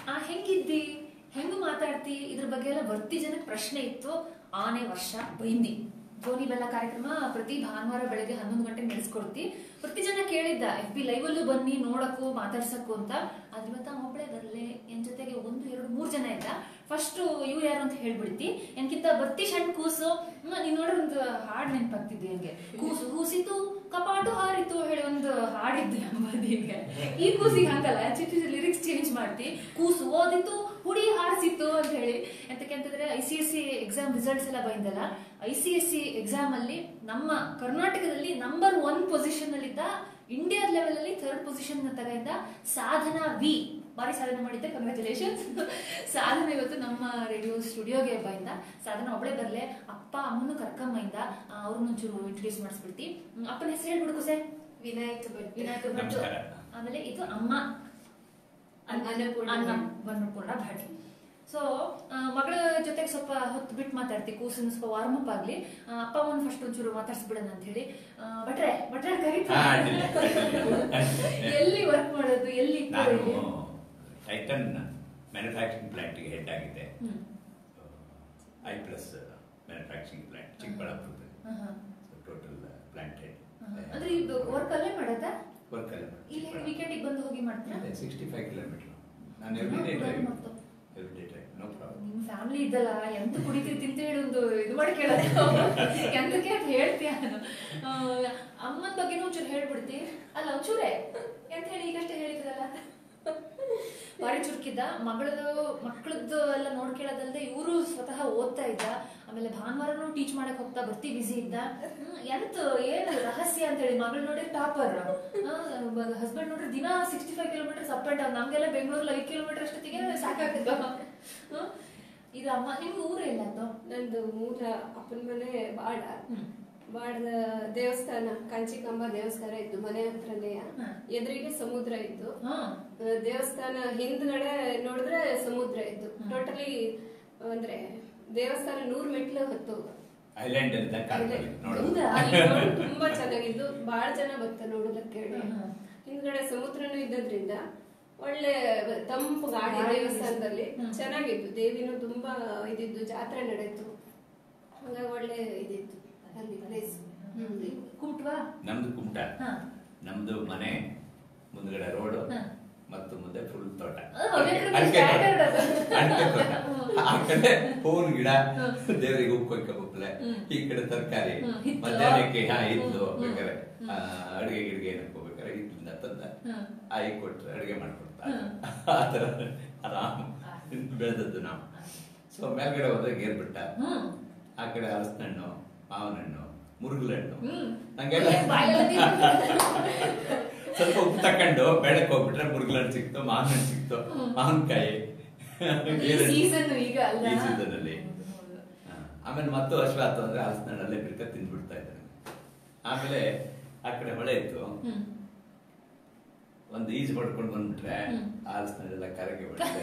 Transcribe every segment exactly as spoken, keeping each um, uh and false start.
ಆ ಹೆಂಗಿದ್ದಿ, ಹೆಂಗ್ ಮಾತಾಡ್ತಿ, ಇದ್ರ ಬಗ್ಗೆ ಎಲ್ಲ ಬರ್ತಿ ಜನಕ್ಕೆ ಪ್ರಶ್ನೆ ಇತ್ತು. ಆನೆ ವರ್ಷ ಬೈಂದಿ ಜೋನಿ ಬೆಲ್ಲ ಕಾರ್ಯಕ್ರಮ ಪ್ರತಿ ಭಾನುವಾರ ಬೆಳಗ್ಗೆ ಹನ್ನೊಂದು ಗಂಟೆಗೆ ನಡೆಸ್ಕೊಡ್ತಿ. ಪ್ರತಿ ಜನ ಕೇಳಿದ್ದ ಎಫ್ ಬಿ ಲೈವ್ ಅಲ್ಲೂ ಬನ್ನಿ ನೋಡಕ್ಕೂ ಮಾತಾಡ್ಸಕ್ಕೂ ಅಂತ. ಅದ್ರ ಇವತ್ತ ಒಬ್ಬಳೆ ಬರ್ಲೆ ಎನ್ ಜೊತೆಗೆ ಒಂದು ಎರಡು ಮೂರ್ ಜನ ಇದ್ದ. ಫಸ್ಟ್ ಇವ್ರು ಯಾರು ಅಂತ ಹೇಳ್ಬಿಡ್ತಿ. ಎನ್ಕಿಂತ ಬರ್ತಿ ಸಣ್ಣ ಕೂಸು, ನೀನ್ ನೋಡ್ರಿ ಒಂದು ಹಾಡ್ ನೆನ್ಪಾಗ್ತಿದ್ವಿ ಹಂಗೆ. ಕೂಸು ಕೂಸಿತು ಕಪಾಟು ಹಾರಿತು ಹೇಳಿ ಒಂದು ಹಾಡಿದ್ದು ಎಂಬುದಿಗೆ. ಈ ಕೂಸಿಗೆ ಹಾಕಲ್ಲ, ಚಿಕ್ಕ ಲಿರಿಕ್ಸ್ ಚೇಂಜ್ ಮಾಡ್ತಿ. ಕೂಸು ಓದಿತ್ತು ಹುಡಿ ಹಾರಿಸಿತ್ತು ಅಂತ ಹೇಳಿ. ಎಂತಕ್ಕೆ ಅಂತಂದ್ರೆ I C S E exam results ಎಲ್ಲ ಬಂದಲ್ಲ. I C S E exam ಅಲ್ಲಿ ನಮ್ಮ ಕರ್ನಾಟಕದಲ್ಲಿ ನಂಬರ್ ಒನ್ ಪೊಸಿಷನ್ ಅಲ್ಲಿ ಇದ್ದ, ಇಂಡಿಯಾ ಲೆವೆಲ್ ಅಲ್ಲಿ ಥರ್ಡ್ ಪೊಸಿಷನ್ ತಗೊಂಡ ಸಾಧನಾ ವಿ ಬಾರಿ ಸಾಧನೆ ಮಾಡಿದ್ದೆ. ಕಂಗ್ರಾಚುಲೇಷನ್ಸ್. ಸಾಧನೆ ಇವತ್ತು ನಮ್ಮ ರೇಡಿಯೋ ಸ್ಟುಡಿಯೋಗೆ ಬಂದ. ಸಾಧನ ಒಬ್ಬಳೆ ಬರ್ಲೆ, ಅಪ್ಪ ಅಮ್ಮನು ಕರ್ಕಮ್ಮಯಿಂದ ಅವ್ರನ್ನ ಒಂಚೂರು ಇಂಟ್ರೊಡ್ಯೂಸ್ ಮಾಡಿಸ್ಬಿಡ್ತಿ. ಅಪ್ಪನ ಹೆಸರು ಹೇಳ್ಬಿಡ್ಕು ಸರ್. ವಿನಾಯಕ ಭಟ್. ವಿನಾಯಕ ಭಟ್. ಆಮೇಲೆ ಇದು ಅಮ್ಮ ಅನ್ನಪೂರ್ಣ ಭಟ್. ಸೊ ಮಗಳ ಜೊತೆಗೆ ಸ್ವಲ್ಪ ಹೊತ್ತು ಬಿಟ್ಟು ಮಾತಾಡ್ತಿ, ಕೂಸಿನ ಸ್ವಲ್ಪ ವಾರ್ಮ್ ಅಪ್ ಆಗ್ಲಿ. ಅಪ್ಪ ಅಮ್ಮನ ಫಸ್ಟ್ ಒಂಚೂರು ಮಾತಾಡ್ಸ್ಬಿಡೋಣ ಅಂತ ಹೇಳಿ. ಭಟ್ರೆ ಭಟ್ರೆ ಕರೀತಾರೆ. ಎಲ್ಲಿ ವರ್ಕ್ ಮಾಡೋದು, ಎಲ್ಲಿ? ಟೈಟನ್ ಮ್ಯಾನುಫ್ಯಾಕ್ಚರಿಂಗ್ ಪ್ಲಾಂಟ್ಗೆ ಹೆಡ್ ಆಗಿದೆ. ಐ ಪ್ಲಸ್ ಮ್ಯಾನುಫ್ಯಾಕ್ಚರಿಂಗ್ ಪ್ಲಾಂಟ್ ಚಿಕ್ಕಬಳ್ಳಾಪುರದಲ್ಲಿ. Total plant head. ಅಂದ್ರೆ ಇದು ವರ್ಕ್ ಅಲ್ಲೇ ಮಾಡತ್ತಾ? ವರ್ಕ್ ಅಲ್ಲೇ ಇಲ್ಲಿ ವೀಕೆಂಡಿಗೆ ಬಂದು ಹೋಗಿ ಮಾಡ್ತೀರಾ? Sixty five kilometer. ನಾನು every day drive. Every day drive, no problem. ನಿಮ್ ಫ್ಯಾಮಿಲಿ ಇದ್ದಲ್ಲ, ಎಂತ ಕುಡಿತೀರಿ ತಿಂತ ಹೇಳಿ ಒಂದು ಇದು ಮಾಡಿ ಕೇಳೋದು ಎಂತಕ್ಕೆ ಅಂತ ಹೇಳ್ತೀಯ. ಅಮ್ಮನ ಬಗ್ಗೆನೂ ಒಂಚೂರು ಹೇಳ್ಬಿಡ್ತಿ. ಅಲ್ಲ ಒಂಚೂರೇ ಎಂತ ಹೇಳಿ ಈಗಷ್ಟೇ ಹೇಳಿದ್ರಲ್ಲ, ಬಾರಿ ಚುರುಕಿದ್ದ. ಮಗಳದು ಮಕ್ಕಳದ್ದು ಎಲ್ಲ ನೋಡ್ಕೊಳ್ಳೋದಲ್ದೆ ಇವರು ಸ್ವತಃ ಓದ್ತಾ ಇದ್ದ. ಆಮೇಲೆ ಭಾನುವಾರನು ಟೀಚ್ ಮಾಡಕ್ ಹೋಗ್ತಾ ಬರ್ತಿ ಬಿಸಿ ಇದ್ದ. ಎಂತ ಏನು ರಹಸ್ಯ ಅಂತ ಹೇಳಿ, ಮಗಳು ನೋಡಿ ಟಾಪರ್, ಹಸ್ಬೆಂಡ್ ನೋಡ್ರಿ ದಿನ sixty five kilometers up and down. ನಮ್ಗೆಲ್ಲ ಬೆಂಗಳೂರಲ್ಲಿ ಐದು ಕಿಲೋಮೀಟರ್ ಅಷ್ಟೊತ್ತಿಗೆ ಸಾಕಾಗ್ತದ. ಇದು ಅಮ್ಮ ನಿಮ್ಗೆ ಊರ ಇಲ್ಲ ಅದು? ನಂದು ಮೂಲ ಅಪ್ಪನ ಮನೆ ಬಾಡ. ಬಾಡದ ದೇವಸ್ಥಾನ ಕಾಂಚಿಕಾಂಬ ದೇವಸ್ಥಾನ ಇತ್ತು ಮನೆ ಹತ್ರನೇ. ಎದುರಿಗೆ ಸಮುದ್ರ ಇತ್ತು. ದೇವಸ್ಥಾನ ಹಿಂದ್ಗಡೆ ನೋಡಿದ್ರೆ ಸಮುದ್ರ ಇತ್ತು. ಟೋಟಲಿ ಅಂದ್ರೆ ದೇವಸ್ಥಾನ ನೂರ್ ಮೆಟ್ಲು ಹತ್ತು. ತುಂಬಾ ಚೆನ್ನಾಗಿದ್ದು, ಬಹಳ ಜನ ಬರ್ತಾರೆ ನೋಡೋದಕ್ಕೆ. ಹಿಂದ್ಗಡೆ ಸಮುದ್ರನೂ ಇದ್ದದ್ರಿಂದ ಒಳ್ಳೆ ತಂಪು ಗಾಳಿ ದೇವಸ್ಥಾನದಲ್ಲಿ ಚೆನ್ನಾಗಿತ್ತು. ದೇವಿನೂ ತುಂಬಾ ಇದಿದ್ದು, ಜಾತ್ರೆ ನಡೆಯಿತು. ಹಂಗಾಗಿ ಒಳ್ಳೆ ಇದಿತ್ತು ಅಲ್ಲಿ ಪ್ಲೇಸ್. ಕುಮಟವಾ? ನಮ್ದು ಕುಮಟ. ನಮ್ದು ಮನೆ ಮುಂದ್ಗಡೆ ರೋಡ್ ಮತ್ತು ಮುಂದೆ ಫುಲ್ ತೋಟ, ಅಡಿಕೆ ತೋಟ. ಆ ಕಡೆ ಹೂವಿನ ಗಿಡ, ದೇವರಿಗೆ ಉಪ್ಪು ಕೊಯ್ಕೊಬಪ್ಪಲೆ. ಈ ಕಡೆ ತರಕಾರಿ ಮಧ್ಯಾಹ್ನಕ್ಕೆ ಹಾ ಇದ್ದು ಬೇಕಾರೆ ಅಡಿಗೆ ಗಿಡಿಗೆ ಏನಕ್ಕೋಬೇಕಾರೆ ಇದ್ರಿಂದ ತಂದ ಆಯಿ ಕೊಟ್ರೆ ಅಡಿಗೆ ಮಾಡ್ಕೊಡ್ತಾರೆ. ಆತರ ಆರಾಮ್ ಬೆಳೆದದ್ದು ನಾವು. ಸೊ ಮೇಲ್ಗಡೆ ಹೋದ್ರೆ ಗೇರ್ಬಿಟ್ಟ, ಆ ಕಡೆ ಹಲಸಿನ ಹಣ್ಣು, ಮಾವಿನ ಹಣ್ಣು, ಮುರುಗಲ ಹಣ್ಣು, ಹಂಗೆಲ್ಲ ಸ್ವಲ್ಪ ಉಪ್ಪು ತಕೊಂಡು ಬೆಳಕ್ ಹೋಗ್ಬಿಟ್ರೆ ಮುರುಗಲ ಹಣ್ಣು ಸಿಕ್ತು, ಮಾವಿನ ಹಣ್ಣು ಸಿಕ್ತು, ಮಾವಿನಕಾಯಿ ಈ ಸೀಸನ್ ಅಲ್ಲಿ. ಆಮೇಲೆ ಮತ್ತು ಅಶ್ವಾತು ಅಂದ್ರೆ ಹಲಸಿನ ಹಣ್ಣಲ್ಲೇ ಬಿಡ್ಕ ತಿಂದ್ಬಿಡ್ತಾ ಇದ್ದಾರೆ. ಆಮೇಲೆ ಆ ಕಡೆ ಹೊಳೆ ಇತ್ತು, ಒಂದು ಈಜು ಪಡ್ಕೊಂಡು ಬಂದ್ಬಿಟ್ರೆ ಹಲಸಿನೆಲ್ಲ ಕರಗೆ ಬಿಡ್ತಾರೆ,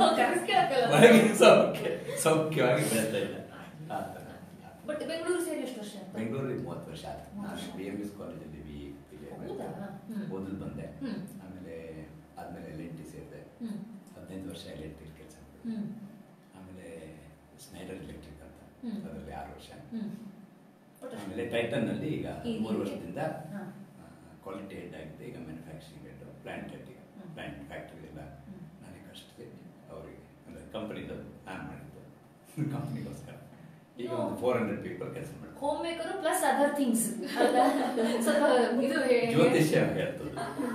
ಸೌಖ್ಯ ಸೌಖ್ಯವಾಗಿ ಬೆಳ್ತಾ ಇಲ್ಲ. ಬಟ್ ಬೆಂಗಳೂರು ಸೇರಿ ಎಷ್ಟು ವರ್ಷ? ಬೆಂಗಳೂರಿಗೆ ಮೂವತ್ತು ವರ್ಷ ಆಯ್ತು. ನಾನು ಬಿ ಎಂ ಎಸ್ ಕಾಲೇಜಲ್ಲಿ ಬಿ ಓದಲು ಬಂದೆ. ಆಮೇಲೆ ಆದ್ಮೇಲೆ ಎಲ್ ಎನ್ ಟಿ ಸೇರಿದೆ. ಹದಿನೈದು ವರ್ಷ ಎಲ್ ಎನ್ ಟಿ ಕೆಲಸ ಮಾಡಿದೆ. ಆಮೇಲೆ ಸ್ನೈಡರ್ ಎಲೆಕ್ಟ್ರಿಕ್ ಅಂತ ಅದರಲ್ಲಿ ಆರು ವರ್ಷ. ಆಮೇಲೆ ಟೈಟನ್ ನಲ್ಲಿ ಈಗ ಮೂರು ವರ್ಷದಿಂದ ಕ್ವಾಲಿಟಿ ಹೆಡ್ ಆಗಿದೆ. ಈಗ ಮ್ಯಾನುಫ್ಯಾಕ್ಚರಿಂಗ್ ಹೆಡ್, ಪ್ಲಾಂಟ್ ಹೆಡ್. ಈಗ ಪ್ಲಾಂಟ್ ಫ್ಯಾಕ್ಟ್ರಿ ಎಲ್ಲ ನಾನೇ ಕಷ್ಟದೆ ಅವರಿಗೆ, ಅಂದ್ರೆ ಕಂಪನಿದು ನಾನು ಮಾಡಿದ್ದು ಕಂಪನಿಗೋಸ್ಕರ. ಈಗ ಒಂದು ಫೋರ್ ಹಂಡ್ರೆಡ್ ಪೀಪಲ್ ಕೆಲಸ ಮಾಡ್ತಾರೆ. Homemaker plus other things. ಸ್ವಲ್ಪ ಇದು ಜ್ಯೋತಿಷ್ಯ ಹೇಳ್ತದೆ.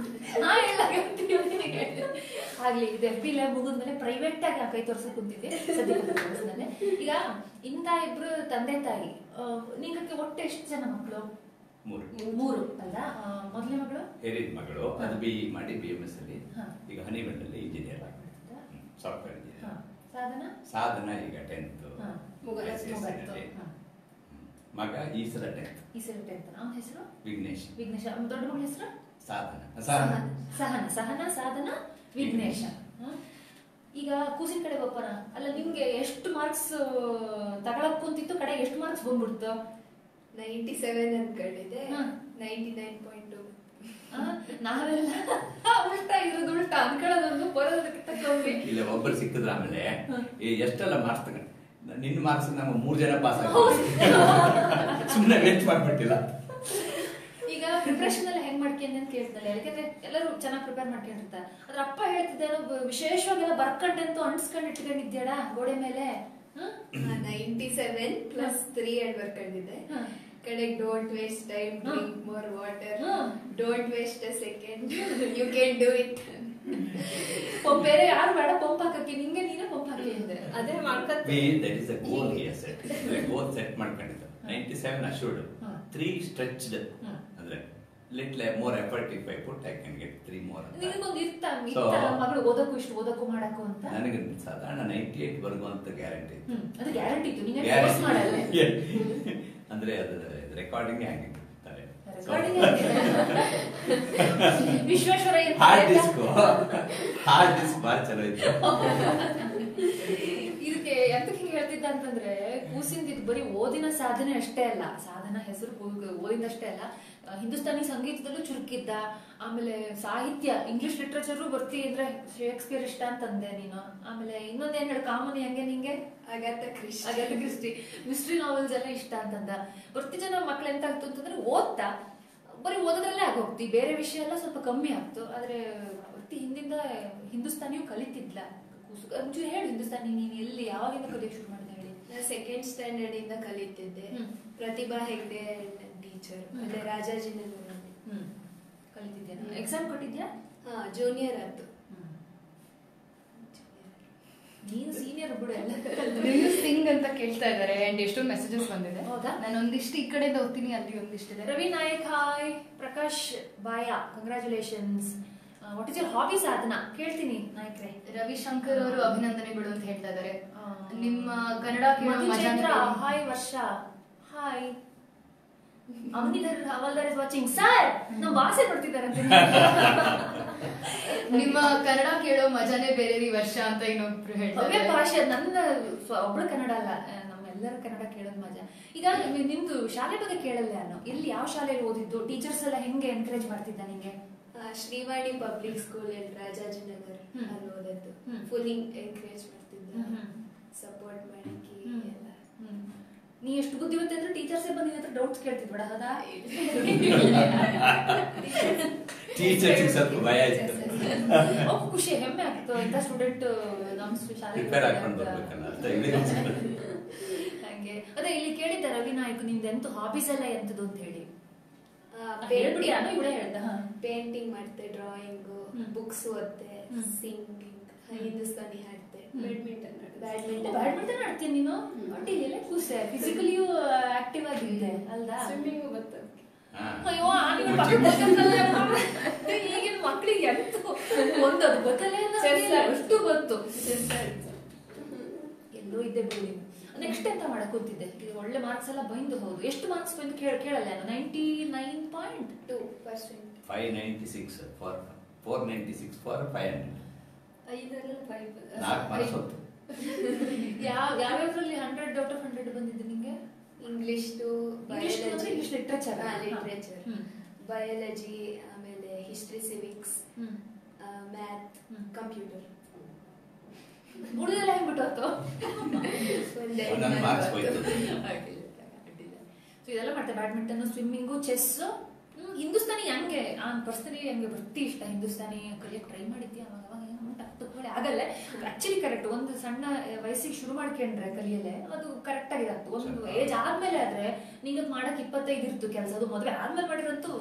ಆಗ್ಲಿ, ಇದು ಎಫ್ ಬಿ ಲ್ಯಾಬ್ ಮುಗಿದ್ಮೇಲೆ ಪ್ರೈವೇಟ್ ಆಗಿ ಕೈ ತೋರ್ಸಕ್ ಕುಂತಿದ್ದೆ ಸದ್ಯಕ್ಕೆ. ಈಗ ಇಂತ ಇಬ್ರು ತಂದೆ ತಾಯಿ, ನಿಂಗಕ್ಕೆ ಒಟ್ಟು ಎಷ್ಟು ಜನ ಮಕ್ಕಳು? ಮೂರು. ಮೂರು ಅಲ್ಲ? ಮೊದಲನೇ ಮಗಳು ಹಿರಿಯ ಮಗಳು, ಅದು ಬಿ ಇ ಮಾಡಿ ಬಿ ಎಂ ಎಸ್ ಅಲ್ಲಿ ಈಗ ಹನಿವೆಲ್ ಅಲ್ಲಿ ಇಂಜಿನಿಯರ್ ಆಗಿ ಸಾಫ್ಟ್ವೇರ್ ಇಂಜಿನಿಯರ್. ಸಾಧನ ಸಾಧನ ಈಗ ಟೆಂತ್. ಮಗ ಈ ಸಲ ಟೆಂತ್. ಈ ಸಲ ಟೆಂತ್. ಅವನ ಹೆಸರು ವಿಘ್ನೇಶ್. ವಿಘ್ನೇಶ. ದೊಡ್ಡ ಮಗಳ ಹೆಸರು ಸಾಧನ. ಸಹನ. ಸಹನ, ಸಾಧನ, ವಿಘ್ನೇಶ. ಈಗ ಕೂಸಿನ ಕಡೆ ಒಪ್ಪನ ಅಲ್ಲ, ನಿಮ್ಗೆ ಎಷ್ಟು ಮಾರ್ಕ್ಸ್ ತಗೊಳಕ್ ಕುಂತಿತ್ತು, ಕಡೆ ಎಷ್ಟು ಮಾರ್ಕ್ಸ್ ಬಂದ್ಬಿಡ್ತು? ನೈಂಟಿ ಸೆವೆನ್ ಅನ್ಕೊಂಡಿದ್ದೆ, ನೈಂಟಿ ನೈನ್ ಪಾಯಿಂಟ್ ಟು. ನಾವೆಲ್ಲ ಉಲ್ಟಾ ಇರೋದು, ಉಲ್ಟಾ ಅನ್ಕೊಳ್ಳೋದೊಂದು ಬರೋದಕ್ಕಿಂತ ಇಲ್ಲ ಒಬ್ಬರು ಸಿಕ್ಕಿದ್ರ ಆಮೇಲೆ ಎಷ್ಟೆಲ್ಲ ಮಾರ್ಕ್ಸ್ ತಗೊಂಡು ನಿನ್ನ ಮಾರ್ಕ್ಸ್ ನಮ್ಮ ಮೂರ್ ಜನ ಪಾಸ್ ಆಗಿ ಸುಮ್ಮನೆ ವೇಸ್ಟ್ ಮಾಡ್ಬಿಟ್ಟಿಲ್ಲ. ಈಗ ಪ್ರಿಪರೇಷನ್ ಎಲ್ಲ ಹೆಂಗ್ ಮಾಡ್ಕೊಂಡೆ ಅಂತ ಕೇಳ್ತಾರೆ, ಯಾಕಂದ್ರೆ ಎಲ್ಲರೂ ಚೆನ್ನಾಗಿ ಪ್ರಿಪೇರ್ ಮಾಡ್ಕೊಂಡಿರ್ತಾರೆ. ಅದ್ರ ಅಪ್ಪ ಹೇಳ್ತಿದ್ದೇನೋ ವಿಶೇಷವಾಗೆಲ್ಲ ಬರ್ಕಂಟಂತೂ ಅಂಟಿಸ್ಕೊಂಡು ಇಟ್ಕೊಂಡಿದ್ಯಾಡ ಗೋಡೆ ಮೇಲೆ. ನೈಂಟಿ ಸೆವೆನ್ ಪ್ಲಸ್ ತ್ರೀ ಎರಡು ಬರ್ಕೊಂಡಿದ್ದೆ. ಕಡೆಗೆ don't waste time, drink more water, don't waste a second, you can do it. ಬೇರೆ ಯಾರು ಬೇಡ ಪಂಪ್ ಹಾಕಕ್ಕೆ, ನಿಂಗೆ ನೀನೇ ಪಂಪ್ ಹಾಕಿ ಅಂದ್ರೆ ಅದೇ ಮಾಡ್ಕೊತೀವಿ. That is a goal here set. Goal set ಮಾಡ್ಕೊಂಡಿದ್ದೆ. Ninety seven assured, three stretched ಅಂದ್ರೆ little more effort if I put I can get three more. ನಿನಗೊಂದು ಇರ್ತಾ ಮಗಳು ಓದಕ್ಕೂ ಇಷ್ಟು ಓದಕ್ಕೂ ಮಾಡಕ್ಕೂ ಅಂತ. ನನಗೆ ಸಾಧಾರಣ ನೈಂಟಿ ಏಟ್ ವರ್ಗು ಅಂತ ಗ್ಯಾರಂಟಿ ಇತ್ತು. ಅದು ಗ್ಯಾರಂಟಿ ಇತ್ತು, ನೀನು ಫೋರ್ಸ್ ಮಾಡಲ್ಲ. ಅಂದ್ರೆ ಅದು ರೆಕಾರ್ಡಿಂಗ್ ಆಗಿತ್ತು. Visvesvaraya hard disk hard disk ಬಾಳ ಚಲೋ ಇತ್ತು. ಇದಕ್ಕೆ ಎಂತಕ್ಕೆ ಹಿಂಗೆ ಹೇಳ್ತಿದ್ದ ಅಂತಂದ್ರೆ, ಕೂಸಿಂದ ಇದು ಬರೀ ಓದಿನ ಸಾಧನೆ ಅಷ್ಟೇ ಅಲ್ಲ, ಸಾಧನ ಹೆಸರು ಓದಿನಷ್ಟೇ ಅಲ್ಲ, ಹಿಂದೂಸ್ತಾನಿ ಸಂಗೀತದಲ್ಲೂ ಚುರುಕಿದ್ದ. ಆಮೇಲೆ ಸಾಹಿತ್ಯ, ಇಂಗ್ಲಿಷ್ ಲಿಟ್ರೇಚರು ಬರ್ತಿ ಅಂದ್ರೆ ಶೇಕ್ಸ್ಪಿಯರ್ ಇಷ್ಟ ಅಂತಂದೆ ನೀನು. ಆಮೇಲೆ ಇನ್ನೊಂದೇನ್ ಹೇಳಿ, ಕಾಮನಿ ಹಂಗೆ ನಿಂಗೆ Agatha Christie Agatha Christie mystery novels ಎಲ್ಲ ಇಷ್ಟ ಅಂತಂದ. ಬರ್ತಿ ಜನ ಮಕ್ಳು ಎಂತ ಆಗ್ತು ಅಂತಂದ್ರೆ, ಓದ್ತಾ ಬರೀ ಓದೋದ್ರಲ್ಲೇ ಆಗೋಗ್ತಿ, ಬೇರೆ ವಿಷಯ ಎಲ್ಲ ಸ್ವಲ್ಪ ಕಮ್ಮಿ ಆಗ್ತು. ಆದ್ರೆ ಬರ್ತಿ ಹಿಂದಿಂದ ಹಿಂದೂಸ್ತಾನಿಯೂ ಕಲಿತಿದ್ಲ. ಒಂಚೂರು ಹೇಳಿ, ಹಿಂದೂಸ್ತಾನಿ ನೀನು ಎಲ್ಲಿ ಯಾವಾಗಿಂದ ಕಲಿಯೋಕೆ ಶುರು ಮಾಡಿದೆ ಹೇಳಿ. ಸೆಕೆಂಡ್ ಸ್ಟ್ಯಾಂಡರ್ಡ್ ಇಂದ ಕಲಿತಿದ್ದೆ. ಪ್ರತಿಭಾ ಹೆಗ್ಡೆ ಟೀಚರ್, ಅಲ್ಲೇ ರಾಜಾಜಿನಗರದಲ್ಲಿ ಕಲಿತಿದ್ದೆ. ಎಕ್ಸಾಮ್ ಕೊಟ್ಟಿದ್ಯಾ? ಹಾ, ಜೂನಿಯರ್ ಆಯ್ತು. ನೀನು ಸೀನಿಯರ್ ಬಿಡು. ಎಲ್ಲ ಸಿಂಗ್ ಅಂತ ಕೇಳ್ತಾ ಇದಾರೆ ಅಂಡ್ ಎಷ್ಟೊಂದು ಮೆಸೇಜಸ್ ಬಂದಿದೆ. ಹೌದಾ? ನಾನು ಒಂದಿಷ್ಟು ಈ ಕಡೆಯಿಂದ ಓದ್ತೀನಿ, ಅಲ್ಲಿ ಒಂದಿಷ್ಟಿದೆ. ರವಿ ನಾಯಕ್ ಹಾಯ್, ಪ್ರಕಾಶ್ ಬಾಯ congratulations. What is your hobby Sadhana ಕೇಳ್ತೀನಿ ನಾಯಕ್ರೆ. ರವಿಶಂಕರ್ ಅವರು ಅಭಿನಂದನೆಗಳು ಅಂತ ಹೇಳ್ತಾ ಇದಾರೆ. ನಿಮ್ಮ Kannada hi Varsha hi. Avanidhar Havaldar is watching. Sir ನಮ್ಮ ಭಾಷೆ ನೋಡ್ತಿದ್ದಾರೆ ಅಂತ. ನಿಮ್ಮ ಕನ್ನಡ ಕೇಳೋ ಮಜಾನೇ ಬೇರೆ ರೀ ವರ್ಷ ಅಂತ ಇನ್ನೊಬ್ರು ಹೇಳ್ತಾರೆ. ಭಾಷೆ ನನ್ನ ಒಬ್ಳು ಕನ್ನಡ ಅಲ್ಲ, ನಮ್ಮೆಲ್ಲರ ಕನ್ನಡ ಕೇಳೋದು ಮಜಾ. ಈಗ ನಿಮ್ದು ಶಾಲೆ ಬಗ್ಗೆ ಕೇಳಲ್ಲ ನಾನು, ಎಲ್ಲಿ ಯಾವ ಶಾಲೆಯಲ್ಲಿ ಓದಿದ್ದು, ಟೀಚರ್ಸ್ ಎಲ್ಲ ಹೆಂಗೆ ಎನ್ಕರೇಜ್ ಮಾಡ್ತಿದ್ದ ನಿಂಗೆ? ಶ್ರೀವಾಣಿ ಪಬ್ಲಿಕ್ ಸ್ಕೂಲ್ ರಾಜಾಜಿನಗರ್ ಅಲ್ಲಿ ಓದದ್ದು. ಫುಲ್ ಎನ್ಕರೇಜ್ ಮಾಡ್ತಿದ್ದ, ಸಪೋರ್ಟ್ ಮಾಡಕ್ಕೆ ಎಲ್ಲ. ನೀ ಎಷ್ಟು ಬುದ್ಧಿವಂತ ಅಂದ್ರೆ ಟೀಚರ್ಸೇ ಬಂದು ನಿನ್ನ ಹತ್ರ ಡೌಟ್ಸ್ ಕೇಳ್ತಿದ್ಬೇಡ, ಹೌದಾ? ಟೀಚರ್ಸ್ ಸ್ವಲ್ಪ ಭಯ ಇತ್ತು. ಅವು ಖುಷಿ, ಹೆಮ್ಮೆ ಆಗ್ತು ಇಂಥ ಸ್ಟೂಡೆಂಟ್ ನಮ್ಮ ಶಾಲೆ ಹಂಗೆ. ಅದೇ ಇಲ್ಲಿ ಕೇಳಿದ್ದ ರವಿ ನಾಯಕ್, ನಿಮ್ದು ಎಂತ ಹಾಬೀಸ್ ಎಲ್ಲ ಎಂತದ್ದು ಅಂತ ಹೇಳಿ ಹೇಳ್ಬಿಡಿ. ನಾನು ಇವಳೇ ಹೇಳ್ದ. ಪೇಂಟಿಂಗ್ ಮಾಡ್ತೆ, ಡ್ರಾಯಿಂಗ್, ಬುಕ್ಸ್ ಓದ್ತೆ, ಸಿಂಗಿಂಗ್, ಹಿಂದೂಸ್ತಾನಿ ಹಾಡ್ತೆ, ಬ್ಯಾಡ್ಮಿಂಟನ್ ಬ್ಯಾಡ್ಮಿಂಟನ್ ಬ್ಯಾಡ್ಮಿಂಟನ್ ಆಡ್ತೀನಿ ನೀನು. ಒಟ್ಟಿಗೆಲ್ಲ ಖುಷಿ, ಫಿಸಿಕಲಿ ಆಕ್ಟಿವ್ ಆಗಿದ್ದೆ ಅಲ್ದಾ? ಸ್ವಿಮ್ಮಿಂಗ್ ಬರ್ತದೆ. ಅಯ್ಯೋ ಈಗಿನ ಮಕ್ಳಿಗೆ ಎಂತ ಒಂದು ಅದು ಗೊತ್ತಲ್ಲೇ ಅಷ್ಟು ಗೊತ್ತು. ಎಲ್ಲೋ ಇದ್ದೆ ಬಿಡಿ. ನೆಕ್ಸ್ಟ್ ಎಂತ ಮಾಡಕ್ ಕೂತಿದ್ದೆ? ಒಳ್ಳೆ ಮಾರ್ಕ್ಸ್ ಎಲ್ಲ ಬಂದು, ಹೌದು ಎಷ್ಟು ಮಾರ್ಕ್ಸ್ ಬಂದು ಕೇಳ ಕೇಳಲ್ಲ ninety nine point two percent five ninety six for four ninety six for five hundred. ಐದರಲ್ಲಿ ಫೈವ್ ನಾಲ್ಕು ಮಾರ್ಕ್ಸ್ ಹೋಯ್ತು. ಯಾವ ಯಾವ್ಯಾವ್ದ್ರಲ್ಲಿ ಹಂಡ್ರೆಡ್ ಔಟ್ ಆಫ್ ಹಂಡ್ರೆಡ್ ಬಂದಿದ್ದು ನಿಂಗೆ? English to biology, English literature literature, biology, ಆಮೇಲೆ ಹಿಸ್ಟ್ರಿ, ಸಿವಿಕ್ಸ್, ಮ್ಯಾಥ್, ಕಂಪ್ಯೂಟರ್. ಉಳಿದೆಲ್ಲ ಹೆಂಗ್ಬಿಟ್ಟು ಒಂದೊಂದು ಮಾರ್ಕ್ಸ್ ಹೋಯ್ತು. ಸೊ ಇದೆಲ್ಲ ಮಾಡ್ತೆ, ಬ್ಯಾಡ್ಮಿಂಟನ್, ಸ್ವಿಮ್ಮಿಂಗು, ಚೆಸ್. ಹಿಂದೂಸ್ತಾನಿ ಹೆಂಗೆ ಪರ್ಸನಲಿ ಹೆಂಗೆ ಬರ್ತಿ ಇಷ್ಟ ಹಿಂದೂಸ್ತಾನಿ ಕಲಿಯಕ್ಕೆ ಟ್ರೈ ಮಾಡಿದ್ಯಾ? ಅವಾಗ ಅವಾಗ ಆಗಲ್ಲ ಆಕ್ಚುಲಿ ಕರೆಕ್ಟ್. ಒಂದು ಸಣ್ಣ ವಯಸ್ಸಿಗೆ ಶುರು ಮಾಡ್ಕೊಂಡ್ರೆ ಕಲಿಯಲೆ ಅದು ಕರೆಕ್ಟ್ ಆಗಿರತ್ತು. ಒಂದು ಏಜ್ ಆದ್ಮೇಲೆ ಆದ್ರೆ ನಿಂಗೆ ಮಾಡಕ್ ಇಪ್ಪತ್ತೈದು ಇರ್ತು ಕೆಲಸ, ಅದು ಮದುವೆ ಆದ್ಮೇಲೆ ಮಾಡಿರಂತೂ.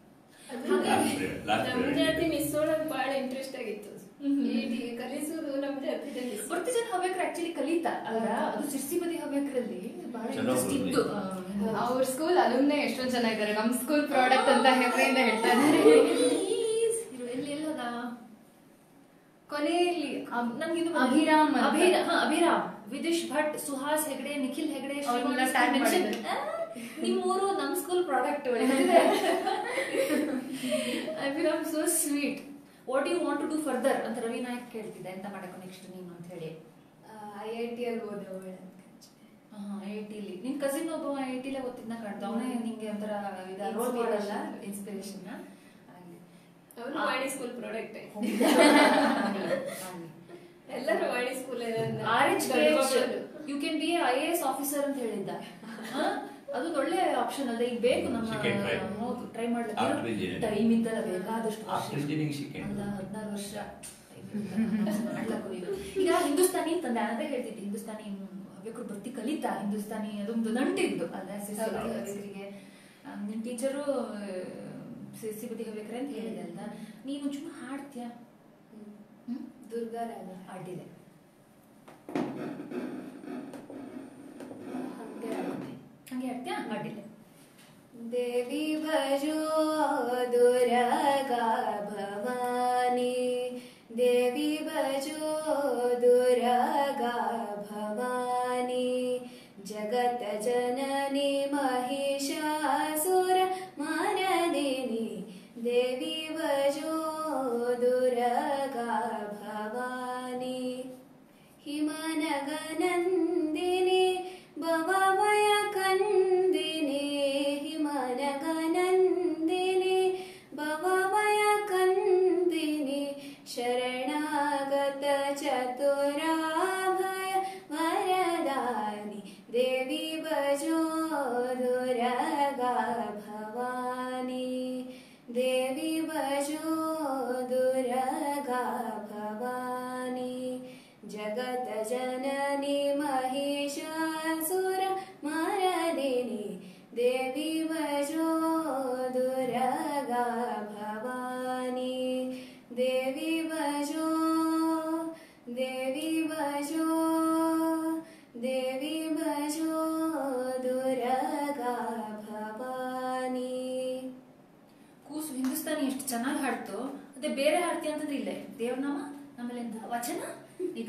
ನಮ್ ಜಾತಿ ಮಿಸ್ ಒಳಗ್ ಬಹಳ ಇಂಟ್ರೆಸ್ಟ್ ಆಗಿತ್ತು ಕಲಿಸೋದು. ನಮ್ ಜಾತಿ ಪ್ರತಿ ಜನ ಹವ್ಯಾಕ್ರ ಆಕ್ಚುಲಿ ಕಲಿತಾ ಅಲ್ಲ, ಅದು ಸಿರ್ಸಿ ಬದಿ ಹವ್ಯಾಕ್ರಲ್ಲಿ ಬಹಳ ಇಂಟ್ರೆಸ್ಟ್ ಇತ್ತು. ಅವ್ರ ಸ್ಕೂಲ್ ಅಲುಮ್ನೆ ಎಷ್ಟೊಂದ್ ಜನ ಇದಾರೆ, ನಮ್ ಸ್ಕೂಲ್ ಪ್ರಾಡಕ್ಟ್ ಅಂತ ಹೆಮ್ಮೆಯಿಂದ ಹೇಳ್ತಾ ಇದ್ದಾರೆ. ಎಲ್ಲಿ ಎಲ್ಲದ ಕೊನೆಯಲ್ಲಿ ನನ್ಗಿದು ಅಭಿರಾಮ್ ಅಭಿರಾಮ್, ವಿದಿಶ್ ಭಟ್, ಸುಹಾಸ್ ಹೆಗಡೆ, ನಿಖಿಲ್ ಹೆಗಡೆ, ನಿಮ್ಮೂರು ನಮ್ school product. Abhiram so sweet. What you want to do further ಅಂತ ರವಿ ನಾಯಕ್ ಕೇಳ್ತಿದ್ದೆ, ಎಂತ ಮಾಡಬೇಕು ನೆಕ್ಸ್ಟ್ ನೀನು ಅಂತ ಹೇಳಿ. ಐ ಐ ಟಿ ಅಲ್ಲಿ ಓದೋಳೆ. ಐ ಐ ಟಿಲಿ ನಿನ್ ಕಸಿನ್ ಒಬ್ಬ ಐ ಐ ಟಿಲೇ ಓದ್ತಿದ್ನ ಕಾಣ್ತಾ, ಅವನೇ ನಿಂಗೆ ಒಂಥರ ರೋಲ್ ಮಾಡಲ್ಲ, ಇನ್ಸ್ಪಿರೇಷನ್. ಅವನು ಮಾಡಿ school product. You can be I A S officer ಅಂತ ಹೇಳಿದ್ದ. ಅದೊಂದು ಒಳ್ಳೆ ಆಪ್ಷನ್ ಅಲ್ಲ, ಈಗ ಬೇಕು ನಮ್ಮ ಹೌದು ಟ್ರೈ ಮಾಡ್ಲಿಕ್ಕೆ ಟೈಮ್ ಇದ್ದಲ್ಲ ಬೇಕಾದಷ್ಟು ಅಲ್ಲ ಹದಿನಾರು ವರ್ಷ ಮಾಡ್ಲಕ್ಕೂ ಈಗ ಈಗ ಹಿಂದೂಸ್ತಾನಿ ತಂದೆ ಅದೇ ಹೇಳ್ತಿದ್ದೆ, ಹಿಂದೂಸ್ತಾನಿ ಹವ್ಯಕರು ಬರ್ತಿ ಕಲಿತಾ ಹಿಂದೂಸ್ತಾನಿ ಅದೊಂದು ನಂಟಿದ್ದು ಅಲ್ಲ ಹವ್ಯಕರಿಗೆ. ನಿನ್ ಟೀಚರು ಸಿಬದಿ ಹವ್ಯಕರೆ ಅಂತ ಹೇಳಿದೆ ಅಲ್ದ, ನೀನು ಚೂರು ಹಾಡ್ತೀಯ? ದುರ್ಗಾರಾಗ ಅಡ್ಡಿದೆ ಹಂಗೆ ಹಾಡ್ತೀಯ? ಅಡ್ಡಿಲ್ಲ. ದೇವಿ ಭಜೋ ದುರ್ಗಾ ಭವಾನಿ, ದೇವಿ ಭಜೋ ದುರ್ಗಾ ಭವಾನಿ, ಜಗತ ಜನನಿ ಮಹಿಷಾಸುರ ಮರ್ದಿನಿ, ದೇವಿ ಭಜೋ ದುರ್ಗಾ ಭವಾನಿ, ಹಿಮನಗನಂದಿನಿ ಭವಭಯ ಕಂದಿನಿ, ಹಿಮನಗನಂದಿನಿ ಭವಭಯ ಕಂದಿನಿ, ಶರಣಾಗತ ಚತುರಾಭಯ ವರದಾನಿ, ದೇವಿ ಭಜೋ ದುರ್ಗಾ ಭವಾನಿ, ದೇವಿ ಭಜೋ ದುರ್ಗಾ ಭವಾನಿ, ಜಗತ ಜನನಿ ಮಹಿಷಾಸುರ ಮರ್ದಿನಿ, ದೇವಿ ಭಜೋ ದುರ್ಗಾ ಭವಾನಿ, ದೇವಿ ಭಜೋ ದೇವಿ ಭಜೋ ದೇವಿ ಭಜೋ ದುರ್ಗಾ ಭವಾನಿ. ಕೂಸು ಹಿಂದೂಸ್ತಾನಿ ಎಷ್ಟು ಚೆನ್ನಾಗಿ ಹಾಡ್ತು, ಅದೇ ಬೇರೆ ಹಾಡ್ತಿ ಅಂತಂದ್ರೆ ಇಲ್ಲೇ ದೇವ್ರನಾಮ ಆಮೇಲೆ ಎಂತ ವಚನ. ಈಗ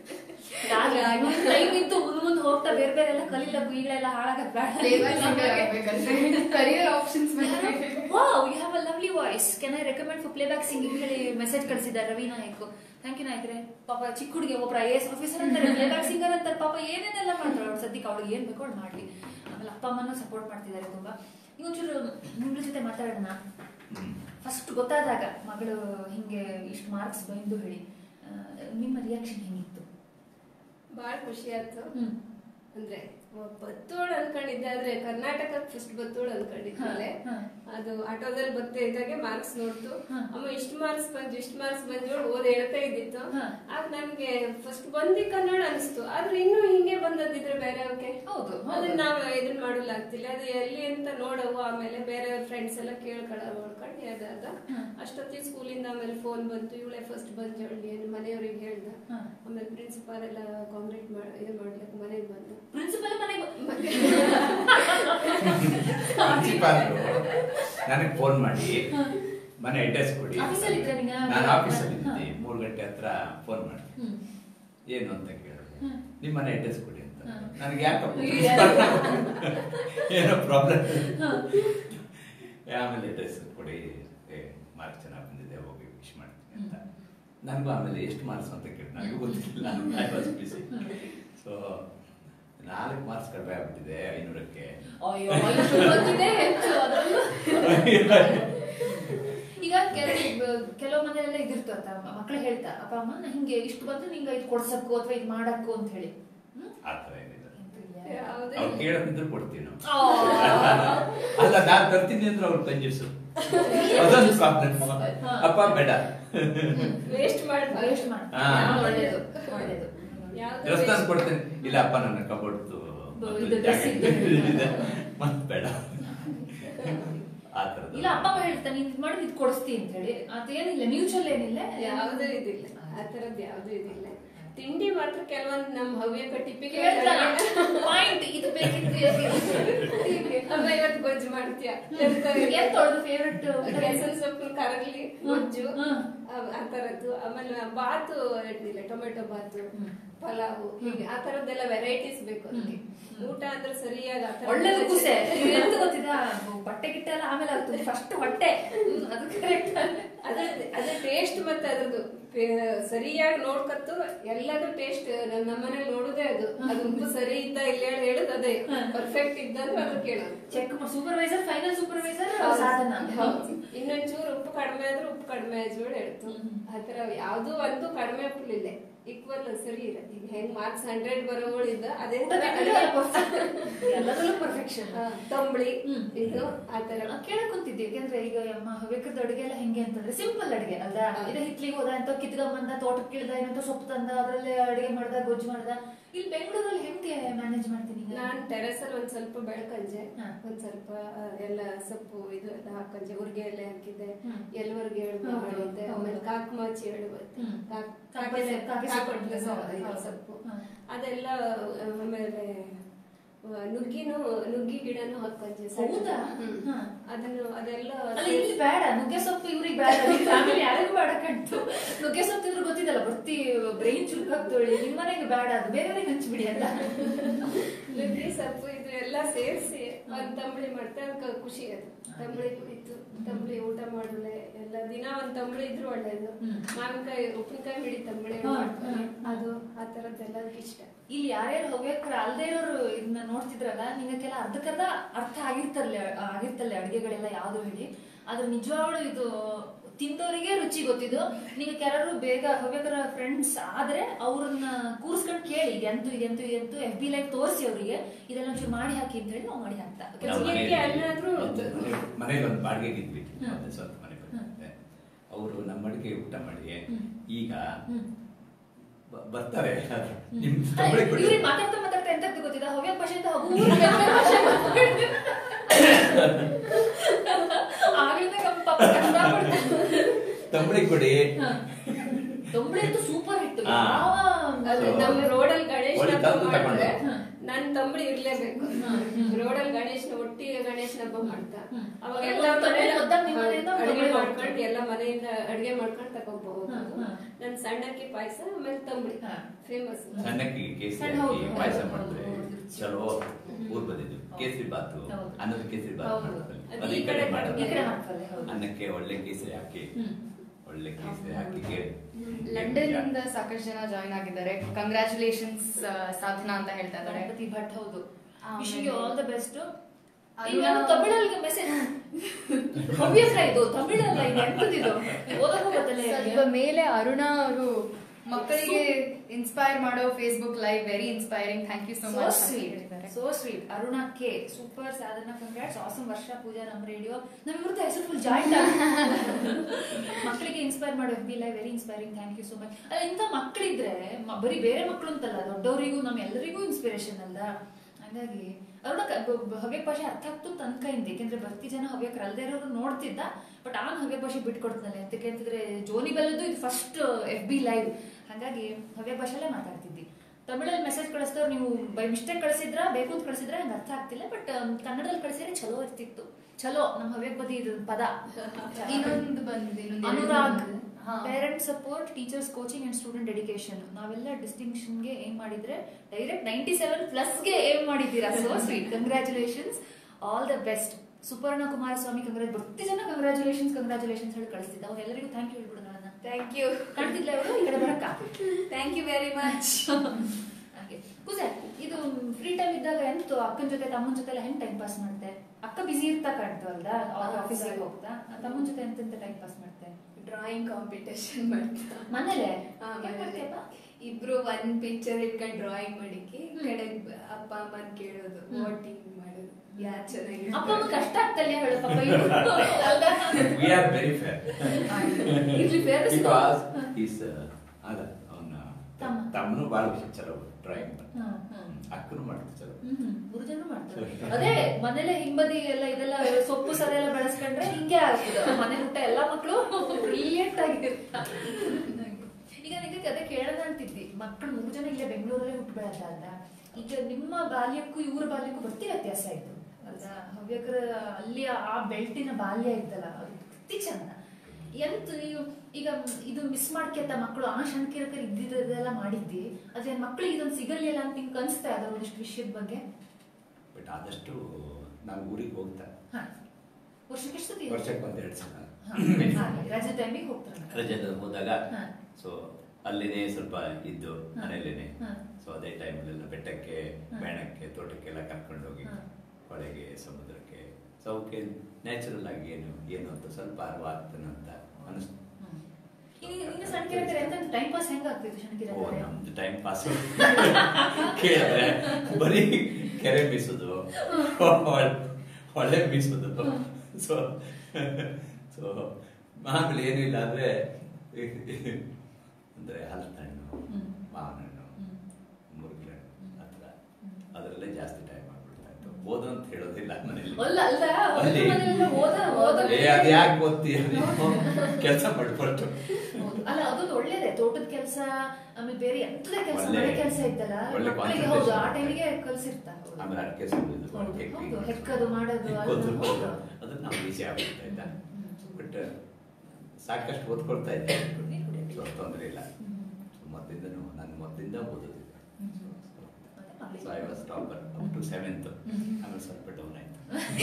ಟೈಮ್ ಇತ್ತು ಮುಂದ್ ಮುಂದೆ ಹೋಗ್ತಾ ಬೇರೆ ಬೇರೆ ಎಲ್ಲ ಕಲೀಲಕ್ಕು ಈಗಲೆಲ್ಲ ಹಾಳಾಗತ್ ಬೇಡ. Career options. Wow, you have a lovely voice, can I recommend for playback singing ಹೇಳಿ ಮೆಸೇಜ್ ಕಳಿಸಿದ್ದಾರೆ ರವಿ ನಾಯಕ್. ಥ್ಯಾಂಕ್ ಯು ನಾಯಕ್ರೆ. ಪಾಪ ಚಿಕ್ಕ ಹುಡುಗಿ ಒಬ್ಬರ ಐ ಎ ಎಸ್ ಆಫೀಸರ್ ಅಂತಾರೆ, ಪ್ಲೇ ಬ್ಯಾಕ್ ಸಿಂಗರ್ ಅಂತಾರೆ, ಪಾಪ ಏನೇನೆಲ್ಲ ಮಾಡ್ತಾರೆ ಅವ್ರು. ಸದ್ಯಕ್ಕೆ ಅವಳಿಗೆ ಏನ್ ಬೇಕೋ ಅವ್ಳು ಮಾಡ್ಲಿ. ಆಮೇಲೆ ಅಪ್ಪ ಅಮ್ಮನೂ ಸಪೋರ್ಟ್ ಮಾಡ್ತಿದ್ದಾರೆ ತುಂಬಾ. ಈಗ ಒಂಚೂರು ನಿಮ್ಗಳ ಜೊತೆ ಮಾತಾಡೋಣ. ಫಸ್ಟ್ ಗೊತ್ತಾದಾಗ ಮಗಳು ಹಿಂಗೆ ಇಷ್ಟು ಮಾರ್ಕ್ಸ್ ಬಂದು ಹೇಳಿ ನಿಮ್ಮ ರಿಯಾಕ್ಷನ್ ಹೆಂಗಿತ್ತು? ಬಾಳ ಖುಷಿ ಆಯ್ತು. ಅಂದ್ರೆ ಬತ್ತೋಳು ಅನ್ಕೊಂಡಿದ್ದೆ, ಆದ್ರೆ ಕರ್ನಾಟಕ ಫಸ್ಟ್ ಬತ್ತೋಳು ಅನ್ಕೊಂಡಿದ್ದೆ. ಅದು ಆಟೋದಲ್ಲಿ ಬರ್ತಾ ಇದ್ದಾಗೆ ಮಾರ್ಕ್ಸ್ ನೋಡ್ತು, ಅಮ್ಮ ಇಷ್ಟು ಮಾರ್ಕ್ಸ್ ಬಂದು ಇಷ್ಟು ಮಾರ್ಕ್ಸ್ ಬಂದು ಓದ್ ಹೇಳ್ತಾ ಇದ್ದಿತ್ತು. ಆಗ ನಮ್ಗೆ ಫಸ್ಟ್ ಬಂದಿ ಕನ್ನಡ ಅನಿಸ್ತು, ಆದ್ರೆ ಇನ್ನು ಹಿಂಗೆ ಬಂದಿದ್ರೆ ಬೇರೆ ಅವ್ಕೆ ಹೌದು ಅದನ್ನ ನಾವ್ ಇದನ್ ಮಾಡಲ್ಲ ಆಗ್ತಿಲ್ಲ. ಅದು ಎಲ್ಲಿ ಅಂತ ನೋಡವು, ಆಮೇಲೆ ಬೇರೆಯವ್ರ ಫ್ರೆಂಡ್ಸ್ ಎಲ್ಲ ಕೇಳ್ಕೊಳ ನೋಡ್ಕೊಂಡು ಅದಾಗ ಅಷ್ಟೊತ್ತಿಗೆ ಸ್ಕೂಲಿಂದ ಆಮೇಲೆ ಫೋನ್ ಬಂತು, ಇವಳೆ ಫಸ್ಟ್ ಬಂದು ಹೇಳಿ ಮನೆಯವ್ರಿಗೆ ಹೇಳ್ದ. ಆಮೇಲೆ ಪ್ರಿನ್ಸಿಪಾಲ್ ಎಲ್ಲ ಕಾಂಗ್ರೇಟ್ ಮಾಡಿ ಇದು ಮಾಡ್ಲಿಕ್ಕೆ ಮನೆಗೆ ಬಂದು ಪ್ರಿನ್ಸಿಪಲ್ ಮನೆಗೆ ನನಗೆ ಫೋನ್ ಮಾಡಿ ಮನೆ ಅಡ್ರೆಸ್ ಕೊಡಿ. ನಾನು ಆಫೀಸಲ್ಲಿ ಇದ್ದೆ, ಮೂರು ಗಂಟೆ ಹತ್ರ ಫೋನ್ ಮಾಡಿ ಏನು ಅಂತ ಕೇಳಿದೆ, ನಿಮ್ಮ ಮನೆ ಅಡ್ರೆಸ್ ಕೊಡಿ ಅಂತ. ನನಗೆ ಯಾಕಪ್ಪ ಏನೋ ಪ್ರಾಬ್ಲಮ್. ಆಮೇಲೆ ಅಡ್ರೆಸ್ ಕೊಡಿ, ಮಾರ್ಕ್ಸ್ ಚೆನ್ನಾಗಿ ಬಂದಿದೆ, ಹೋಗಿ ವಿಶ್ ಮಾಡ್ತೀನಿ ಅಂತ. ನನಗೂ ಆಮೇಲೆ ಎಷ್ಟು ಮಾರ್ಕ್ಸ್ ಅಂತ ಕೇಳಿ ನನಗೂ ಗೊತ್ತಿಲ್ಲ, ಸೊ ನಾಲ್ಕು ಮಾರ್ಕ್ಸ್ ಕಡಿಮೆ ಆಗ್ಬಿಟ್ಟಿದೆ ಐನೂರಕ್ಕೆ. ಈಗ ಕೆಲವು ಮನೆಯಲ್ಲ ಇದಿರ್ತ ಮಕ್ಳು ಹೇಳ್ತಾ ಅಪ್ಪ ಅಮ್ಮ ಹಿಂಗೆ ಇಷ್ಟು ಬಂದ್ರೆ ನಿಂಗೆ ಇದು ಕೊಡ್ಸಕ್ಕು ಅಥವಾ ಇದು ಮಾಡಕ್ಕು ಅಂತ ಹೇಳಿ. ಆತರ ಏನಿಲ್ಲ, ಅವ್ರು ಕೇಳೋದಿದ್ರು ಕೊಡ್ತೀವಿ ನಾವು. ಅಲ್ಲ ನಾನ್ ತರ್ತೀನಿ ಅಂದ್ರೆ ಅವ್ರು ಕಂಜೂಸು, ಅದೊಂದು ಪ್ರಾಬ್ಲಮ್. ಅಪ್ಪ ಬೇಡ ವೇಸ್ಟ್ ಮಾಡಿ ವೇಸ್ಟ್ ಮಾಡಿ ಒಳ್ಳೇದು ಒಳ್ಳೇದು. ಡ್ರೆಸ್ ತಂದು ಕೊಡ್ತೇನೆ, ಇಲ್ಲ ಅಪ್ಪ ನನ್ನ ಕಬೋರ್ಡ್ದು ಮತ್ ಬೇಡ ಆತರ. ಇಲ್ಲ ಅಪ್ಪ ಅಮ್ಮ ಹೇಳ್ತಾನೆ ಇದು ಮಾಡಿ ಇದು ಕೊಡಿಸ್ತಿ ಅಂತ ಹೇಳಿ, ಅದೇನಿಲ್ಲ ಮ್ಯೂಚುವಲ್ ಏನಿಲ್ಲ, ಯಾವ್ದು ಇದಿಲ್ಲ ಆ ತರದ್ ಯಾವ್ದು ಇದಿಲ್ಲ. ತಿಂಡಿ ಮಾತ್ರ ಕೆಲವೊಂದು ನಮ್ ಹವ್ಯಕ ಟಿಪ್ಪಿಗೆ ಪಾಯಿಂಟ್ ಇದು ಬೇಕಿತ್ತು. ಅಮ್ಮ ಇವತ್ತು ಗೊಜ್ಜು ಮಾಡ್ತೀಯ, ಫೇವ್ರೆಟ್ ಹೆಸರು ಸೊಪ್ಪು ಕರಗ್ಲಿ ಗೊಜ್ಜು ಆ ತರದ್ದು. ಆಮೇಲೆ ಬಾತು ಇಡ್ಲಿಲ್ಲ, ಟೊಮೆಟೊ ಬಾತು, ಪಲಾವು, ಹೀಗೆ ಆ ತರದ್ದೆಲ್ಲ ವೆರೈಟೀಸ್ ಬೇಕು ಅದಕ್ಕೆ. ಊಟ ಅಂದ್ರೆ ಸರಿಯಾಗಿ ಒಳ್ಳೆದು ಖುಷಿ ಎಂತ ಗೊತ್ತಿದ ಬಟ್ಟೆ ಗಿಟ್ಟ ಎಲ್ಲ ಆಮೇಲೆ ಆಗ್ತದೆ, ಫಸ್ಟ್ ಹೊಟ್ಟೆ ಅದು ಕರೆಕ್ಟ್. ಅದ್ರ ಅದ್ರ ಟೇಸ್ಟ್ ಮತ್ತೆ ಅದ್ರದ್ದು ಸರಿಯಾಗಿ ನೋಡ್ಕತ್ತು ಎಲ್ಲದೂ ಟೇಸ್ಟ್ ನಮ್ಮ ನಮ್ಮನೇಲಿ ನೋಡುದೇ ಅದು ಅದು ಉಪ್ಪು ಸರಿ ಇದ್ದ ಇಲ್ಲ ಹೇಳುದು ಅದೇ ಪರ್ಫೆಕ್ಟ್ ಇದ್ದಂದ್ರೆ ಅದು ಕೇಳೋದು. ಚೆಕ್ ಸೂಪರ್ವೈಸರ್ ಫೈನಲ್ ಸೂಪರ್ವೈಸರ್ ಸಾಧನ. ಇನ್ನೊಂಚೂರು ಉಪ್ಪು ಕಡಿಮೆ ಆದ್ರೂ ಉಪ್ಪು ಕಡಿಮೆ ಆದ್ರೂ ಹೇಳ್ತು. ಆತರ ಯಾವ್ದು ಒಂದು ಕಡಿಮೆ ಉಪ್ಪಿಲ್ಲ, ಈಕ್ವಲ್ ಸರಿ ಇರ. ಈಗ ಹೆಂಗ್ ಮಾರ್ಕ್ಸ್ ಹಂಡ್ರೆಡ್ ಬರೋಗಳಿಂದ ಅದೇ ಎಲ್ಲದರಲ್ಲೂ ಪರ್ಫೆಕ್ಷನ್. ತಂಬಳಿ ಇದು ಆತರ ಕೇಳಕ್ ಕುಂತಿದ್ದೆ. ಯಾಕಂದ್ರೆ ಈಗ ಹವ್ಯಕದ ಅಡುಗೆ ಎಲ್ಲ ಹೆಂಗೆ ಅಂತಂದ್ರೆ ಸಿಂಪಲ್ ಅಡುಗೆ ಅಲ್ವಾ. ಇದು ಹಿತ್ಲಿಗೆ ಹೋದ ಅಂತ ಕಿತ್ಕೊಂಬಂದ, ತೋಟಕ್ಕೆ ಇಳ್ದ, ಏನಂತ ಸೊಪ್ಪು ತಂದ, ಅದ್ರಲ್ಲೇ ಅಡುಗೆ ಮಾಡ್ದ, ಗೊಜ್ಜು ಮಾಡ್ದ. ಇಲ್ಲಿ ಬೆಂಗಳೂರಲ್ಲಿ ಹೆಂಗೆ ಮ್ಯಾನೇಜ್ ಮಾಡ್ತೀನಿ? ನಾನ್ ಟೆರೆಸ್ ಅಲ್ಲಿ ಒಂದ್ ಸ್ವಲ್ಪ ಬೆಳ್ಕಂಜೆ, ಒಂದ್ ಸ್ವಲ್ಪ ಎಲ್ಲ ಸೊಪ್ಪು ಇದು ಎಲ್ಲ ಹಾಕಂಜೆ, ಉರ್ಗೆ ಎಲೆ ಹಾಕಿದ್ದೆ, ಎಲ್ವರ್ಗೆ ಎಳ್ದು ಮಾಡಿದ್ದೆ, ಆಮೇಲೆ ಕಾಕ್ ಮಾಚಿ ಎಳುವತ್ತೆ, ಸೊಪ್ಪು ಅದೆಲ್ಲ, ಆಮೇಲೆ ನುಗ್ಗಿನೂ ನುಗ್ಗಿ ಗಿಡನು ಹಾಕಂಜೆ. ಅದನ್ನು ಅದೆಲ್ಲ ಬೇಡ ನುಗ್ಗೆ ಸೊಪ್ಪು ಇವ್ರಿಗೆ ಬೇಡ, ಫ್ಯಾಮಿಲಿ ಯಾರಿಗೂ ಬೇಡ ಕಟ್ಟು. ನುಗ್ಗೆ ಸೊಪ್ಪು ಇದ್ರು ಗೊತ್ತಿದ್ದಲ್ಲ, ಬರ್ತಿ ಬ್ರೈನ್ ಚುರುಕಾಗ್ತೋಳಿ, ನಿಮ್ ಮನೆಗೆ ಬೇಡ, ಅದು ಬೇರೆಯವ್ರಿಗೆ ಹಂಚ್ಬಿಡಿ ಅಂತ. ನುಗ್ಗೆ ಸೊಪ್ಪು ಇದು ಎಲ್ಲ ಸೇರಿಸಿ ಒಂದ್ ತಂಬಳಿ ಮಾಡ್ತಾ ಅದಕ್ಕೆ ಖುಷಿ. ಅದು ತಂಬಳಿ ಕುಡಿತು, ತಂಬಳಿ ಊಟ ಮಾಡಲೆ ಎಲ್ಲ ದಿನ ಒಂದ್ ತಂಬಳಿ ಇದ್ರು ಒಳ್ಳೇದು. ಮಾವಿನಕಾಯಿ ಉಪ್ಪಿನಕಾಯಿ ಮಿಡಿ ತಂಬಳಿ ಮಾಡ್ತಾರೆ, ಅದು ಆ ತರದ್ದೆಲ್ಲ ಇಷ್ಟ. ಇಲ್ಲಿ ಯಾರ್ಯಾರು ಹವ್ಯಕರ ಅಲ್ದೇ ಇರೋರು ಇದನ್ನ ನೋಡ್ತಿದ್ರಲ್ಲ, ನಿಂಗೆಲ್ಲ ಅರ್ಧಕ್ಕರ್ಧ ಅರ್ಥ ಆಗಿರ್ತಲ್ಲ ಆಗಿರ್ತಲ್ಲ ಅಡುಗೆಗಳೆಲ್ಲ ಯಾವ್ದು ಹೇಳಿ. ಆದ್ರೆ ನಿಜವಾಗ್ಲು ಇದು ತಿಂದವರಿಗೆ ರುಚಿ ಗೊತ್ತಿದ್ದು. ನಿಂಗೆ ಯಾರು ಬೇಗ ಹವ್ಯಕರ ಫ್ರೆಂಡ್ಸ್ ಆದ್ರೆ ಅವ್ರನ್ನ ಕೂರ್ಸ್ಕೊಂಡ್ ಕೇಳಿ, ಇದೆಂತೂ ಇದೆಂತೂ ಇದೆಂತೂ ಎಫ್ ಬಿ ಲೈವ್ ತೋರಿಸಿ ಅವ್ರಿಗೆ ಇದೆಲ್ಲ ಒಂಚೂರು ಮಾಡಿ ಹಾಕಿ ಅಂತ ಹೇಳಿ ನಾವು ಮಾಡಿ ಹಾಕ್ತಾ. ಮನೇಲಿ ಒಂದು ಬಾಡಿಗೆಗೆ ಇದ್ವಿ, ಸ್ವಂತ ಮನೆ ಬಂದಿದ್ದೆ. ಅವರು ನಮ್ಮ ಅಡಿಗೆ ಊಟ ಮಾಡಿ ಈಗ ಬರ್ತಾರೆ. ಮಾತಾಡ್ತಾ ಮಾತಾಡ್ತಾ ಎಂತ ಗೊತ್ತಿದ ಹವ್ಯಕ ಭಾಷೆ ಅಂತ ತಂಬಳಿ ಕೊಡಿ. ತಂಬಳಿ ಅಂತೂ ಸೂಪರ್ ಹಿಟ್ಟು. ನಮ್ಮ ರೋಡಲ್ಲಿ ಗಣೇಶ ನನ್ ತಂಬಳಿ ಇರ್ಲೇಬೇಕು. ರೋಡಲ್ಲಿ ಗಣೇಶನ ಒಟ್ಟಿಗೆ ಗಣೇಶನ ಹಬ್ಬ ಮಾಡ್ತಾ ಅವಾಗ ಎಲ್ಲ ಅಡಿಗೆ ಮಾಡ್ಕೊಂಡು ಎಲ್ಲ ಮನೆಯಿಂದ ಅಡಿಗೆ ಮಾಡ್ಕೊಂಡು ತಗೊಂಡ್ಬೋದು. ನನ್ ಸಣ್ಣಕ್ಕಿ ಪಾಯಸ ಆಮೇಲೆ ತಂಬಳಿ ಫೇಮಸ್. ಸಣ್ಣಕ್ಕಿ ಕೇಸರಿ ಹಾಕಿ ಪಾಯಸ ಮಾಡಿದ್ರೆ ಚಲೋ. ಊರ್ ಬಂದಿದ್ದು ಕೇಸರಿ ಬಾತು, ಅನ್ನದ ಕೇಸರಿ ಬಾತು ಅದು ಈ ಕಡೆ ಮಾಡ್ತಾರೆ. ಅನ್ನಕ್ಕೆ ಒಳ್ಳೆ ಕೇಸರಿ ಹಾಕಿ ಒಳ್ಳೆ ಕೇಸರಿ ಹಾಕಿ. ಲಂಡನ್ ಇಂದ ಸಾಕಷ್ಟು ಜನ ಜಾಯಿನ್ ಆಗಿದ್ದಾರೆ. ಕಂಗ್ರಾಚುಲೇಷನ್ಸ್ ಸಾಧನಾ ಅಂತ ಹೇಳ್ತಾ ಇದ್ದಾರೆ. ಗಣಪತಿ ಭಟ್. ಹೌದು, wishing you all the best. ತಮಿಳಲ್ಲಿ ಮೆಸೇಜ್ ಹವ್ಯಾಸ ಇದು ತಮಿಳಲ್ಲ, ಇದು ಎಂತದಿದು ಓದಕ್ಕೂ ಗೊತ್ತಲ್ಲ. ಸ್ವಲ್ಪ ಮೇಲೆ ಅರುಣಾ ಅವರು ಮಕ್ಕಳಿಗೆ ಇನ್ಸ್ಪೈರ್ ಮಾಡೋ Facebook live very inspiring. Thank you so much. So sweet. Aruna K super. Sadhana congrats. Awesome. Varsha Pooja ನಮ್ ರೇಡಿಯೋ ನಮ್ಮಿವ್ರದ್ದು ಹೆಸರು ಫುಲ್ ಜಾಯಿಂಟ್. ಮಕ್ಕಳಿಗೆ ಇನ್ಸ್ಪೈರ್ ಮಾಡೋ F B live very inspiring. Thank you so much. ಅಲ್ಲ, ಇಂಥ ಮಕ್ಕಳಿದ್ರೆ ಬರೀ ಬೇರೆ ಮಕ್ಕಳು ಅಂತಲ್ಲ, ದೊಡ್ಡವರಿಗೂ ನಮ್ ಎಲ್ಲರಿಗೂ ಇನ್ಸ್ಪಿರೇಷನ್ ಅಲ್ಲ. ಹಾಗಾಗಿ ಅರುಣ ಹವ್ಯಕ ಭಾಷೆ ಅರ್ಥ ಆಗ್ತು ಅಂತ ಅನ್ಕೈಂದು. ಯಾಕೆಂದ್ರೆ ಬರ್ತಿ ಜನ ಹವ್ಯಕರು ಅಲ್ದೇ ಇರೋರು ನೋಡ್ತಿದ್ದ. ಬಟ್ ಆನ್ ಹವ್ಯಕ ಭಾಷೆ ಬಿಟ್ಕೊಡ್ತಾನೆ ಅಂತ ಕೇಳ್ತಿದ್ರೆ ಜೋನಿ ಬೆಲ್ಲದ್ದು ಇದು ಫಸ್ಟ್ ಎಫ್ ಬಿ ಲೈವ್. ಹಾಗಾಗಿ ಹವ್ಯಕ ಭಾಷೆಲ್ಲೇ ಮಾತಾಡ್ತಿದ್ದಿ. ತಮಿಳಲ್ಲಿ ಮೆಸೇಜ್ ಕಳಿಸ್ತವ್ರು ನೀವು ಬೈ ಮಿಸ್ಟೇಕ್ ಕಳಿಸಿದ್ರ, ಬೇಕು ಅಂತ ಕಳಿಸಿದ್ರೆ ನಂಗೆ ಅರ್ಥ ಆಗ್ತಿಲ್ಲ. ಬಟ್ ಕನ್ನಡದಲ್ಲಿ ಕಳಿಸಿದ್ರೆ ಚಲೋ ಇರ್ತಿತ್ತು. ಚಲೋ ನಮ್ಮ ಹವ್ಯಕ ಬದಿ ಇದು ಪದ. ಇನ್ನೊಂದು ಬಂದಿದೆ Anurag. Parent support, teachers coaching and student dedication. ನಾವೆಲ್ಲ ಡಿಸ್ಟಿಂಕ್ಷನ್ ಗೆ ಏಮ್ ಮಾಡಿದ್ರೆ ಡೈರೆಕ್ಟ್ ನೈಂಟಿ ಸೆವೆನ್ ಪ್ಲಸ್ ಗೆ ಏಮ್ ಮಾಡಿದ್ದೀರಾ. So sweet. Congratulations. All the best. Suparna Kumaraswamy congrats. ಬರ್ತಿ ಜನ ಕಂಗ್ರಾಚುಲೇಷನ್ಸ್ ಕಂಗ್ರಾಚುಲೇಷನ್ಸ್ ಹೇಳಿ ಕಳಿಸ್ತಿದ್ದ. ಅವ್ರು ಎಲ್ಲರಿಗೂ ಥ್ಯಾಂಕ್ ಯು ಹೇಳ್ಬಿಡೋಣ. Thank you. ಕಾಣ್ತಿದ್ಲ ಅವರು ಈ ಕಡೆ ಬರಕ್ಕ. Thank you very much. ಹಾಗೆ ಪೂಜಾ, ಇದು ಫ್ರೀ ಟೈಮ್ ಇದ್ದಾಗ ಎಂತು ಅಕ್ಕನ ಜೊತೆ ತಮ್ಮನ ಜೊತೆ ಎಲ್ಲ ಹೆಂಗ್ ಟೈಮ್ ಪಾಸ್ ಮಾಡ್ತೆ? ಅಕ್ಕ ಬಿಸಿ ಇರ್ತಾ ಕಾಣ್ತು ಅಲ್ದಾ, ಅವ್ರ ಆಫೀಸಿಗೆ ಹೋಗ್ತಾ. ತಮ್ಮನ ಜೊತೆ ಎಂತೆಂತ ಟೈಮ್ ಪಾಸ್ ಮಾಡ್ತೆ? ಡ್ರಾಯಿಂಗ್ ಕಾಂಪಿಟೇಷನ್ ಮಾಡ್ತಾ ಮನೇಲೆ. ಇಬ್ರು ಒಂದ್ ಪಿಕ್ಚರ್ ಇಟ್ಕೊಂಡು ಡ್ರಾಯಿಂಗ್ ಮಾಡಿಕ್ಕೆ ಕಡೆ ಅಪ್ಪ ಅಮ್ಮನ್ ಕೇಳೋದು, ವೋಟಿಂಗ್ ಮಾಡೋದು, ಯಾರು ಚೆನ್ನಾಗಿ. ಅಪ್ಪ ಅಮ್ಮ ಕಷ್ಟ ಆಗ್ತಲ್ಲ ಹೇಳು ಪಾಪ. We are very fair. ಇಲ್ಲಿ ಫೇರ್ because he's ಅದ ಅವನ ತಮ್ಮನು ಬಾಳ ಚಲೋ ಡ್ರಾಯಿಂಗ್ ಅಕ್ಕನು ಮಾಡ್ತಾರೆ ಚಲೋ. ಗುರುಜನು ಮಾಡ್ತಾರೆ. ಅದೇ ಮನೇಲೆ ಹಿಂಬದಿ ಎಲ್ಲ ಇದೆಲ್ಲ ಸೊಪ್ಪು ಸದ ಎಲ್ಲ ಬೆಳೆಸ್ಕೊಂಡ್ರೆ ಹಿಂಗೆ ಆಗ್ತದೆ. ಮನೆ ಊಟ ಎಲ್ಲಾ ಮಕ್ಕಳು ಬ್ರಿಲಿಯಂಟ್ ಆಗಿರ್ತಾರೆ. ಈಗ ನಿಮಗೆ ಅದೇ ಕೇಳೋಣ ಅಂತಿದ್ದಿ, ಮಕ್ಕಳು ಮೂರು ಜನ ಇಲ್ಲೇ ಬೆಂಗಳೂರಲ್ಲೇ ಹುಟ್ಟು ಬೆಳೆದ ಅಲ್ಲ. ಈಗ ನಿಮ್ಮ ಬಾಲ್ಯಕ್ಕೂ ಇವ್ರ ಬಾಲ್ಯಕ್ಕೂ ಬರ್ತಿ ವ್ಯತ್ಯಾಸ ಆಯ್ತು ಅಲ್ವಾ? ಹವ್ಯಕರ ಅಲ್ಲಿ ಆ ಬೆಲ್ಟಿನ ಬಾಲ್ಯ ಇದ್ದಲ್ಲ, ಅದು ಅತಿ ಚಂದ. ಎಂತ ನೀವು ಈಗ ಇದು ಮಿಸ್ ಮಾಡ್ಕೆತ್ತ ಮಕ್ಕಳು ಆ ಶಂಕಿರಕರು ಇದ್ದಿದ್ದೆಲ್ಲ ಮಾಡಿದ್ದಿ. ಆದ್ರೆ ಮಕ್ಕಳಿಗೆ ಇದೊಂದು ಸಿಗಲಿಲ್ಲ ಅಂತ ನಿಂಗೆ ಅನಿಸ್ತಾ ಅದ ಒಂದಿಷ್ಟು ವಿಷಯದ ಬಗ್ಗೆ? ಬಟ್ ಆದಷ್ಟು ನಾವು ಊರಿಗೆ ಹೋಗ್ತಾ ವರ್ಷಕ್ಕೆ ಎಷ್ಟು ಸತಿ? ವರ್ಷಕ್ಕೆ ಒಂದೆರಡು ಸಲ ರಜೆ ಟೈಮಿಗೆ ಹೋಗ್ತಾರೆ. ರಜೆ ಹೋದಾಗ ಸೊ ಅಲ್ಲಿನೇ ಸ್ವಲ್ಪ ಇದ್ದು ಮನೇಲೇನೆ. ಸೊ ಅದೇ ಟೈಮಲ್ಲೆಲ್ಲ ಬೆಟ್ಟಕ್ಕೆ, ಮೇಣಕ್ಕೆ, ತೋಟಕ್ಕೆಲ್ಲ ಕರ್ಕೊಂಡು ಹೋಗಿ ಹೊಳೆಗೆ, ಸಮುದ್ರಕ್ಕೆ. ಸೊ ಅವಕ್ಕೆ ನ್ಯಾಚುರಲ್ ಆಗಿ ಏನು ಏನು ಅಂತ ಸ್ವಲ್ಪ ಅರಿವು ಆಗ್ತಾನೆ ಅಂತ ಅನಿಸ್ತು. Time pass ಹೆಂಗಾಗ್ತಿತ್ತು? ಓ ನಮ್ದು ಟೈಮ್ ಪಾಸ್ ಕೇಳಿದ್ರೆ ಬರೀ ಕೆರೆ ಬೀಸೋದು, ಹೊಳೆ ಬೀಸೋದು. ಸೊ ಸೊ ಮಾಮೂಲಿ ಏನೂ ಇಲ್ಲ ಅಂದ್ರೆ ಅಂದ್ರೆ ಹಲಸಣ್ಣು, ಮಾವಿನ ಹಣ್ಣು, ಮುರುಗಿನ ಹಣ್ಣು ಹತ್ರ ಅದರಲ್ಲೇ ಜಾಸ್ತಿ ಟೈಮ್ ಆಗ್ಬಿಡ್ತಾ ಇತ್ತು. ಓದು ಅಂತ ಹೇಳೋದಿಲ್ಲ ಮನೇಲಿ. ಅದ್ಯಾಕೆ ಓದ್ತಿ ಕೆಲಸ ಮಾಡ್ಕೊಟ್ಟು. ಅಲ್ಲ ಅದೊಂದು ಒಳ್ಳೇದೇ, ತೋಟದ ಕೆಲಸ, ಆಮೇಲೆ ಬೇರೆ ಎಂತದ ಕೆಲಸ, ಮನೆ ಕೆಲಸ ಇತ್ತಲ್ಲ ಮಕ್ಕಳಿಗೆ. ಹೌದು, ಆ ಟೈಮಿಗೆ ಕಲ್ಸಿರ್ತಾರೆ. ಆಮೇಲೆ ಅಡಿಕೆ ಸುಲಿಯೋದು, ಹೆಕ್ಕದು ಮಾಡೋದು ಅದು ನಮ್ಗೆ ಈಸಿ ಆಗ್ಬಿಡ್ತಾ ಇದ್ದ. ಬಟ್ ಸಾಕಷ್ಟು ಓದ್ಕೊಳ್ತಾ ಇದ್ದೆ, ತೊಂದರೆ ಇಲ್ಲ. ಮೊದಲಿಂದನೂ ನಾನು ಮೊದಲಿಂದ ಓದೋದಿಲ್ಲ. So I was topper up to seventh. ಆಮೇಲೆ ಸ್ವಲ್ಪ ಡೌನ್ ಆಯ್ತು.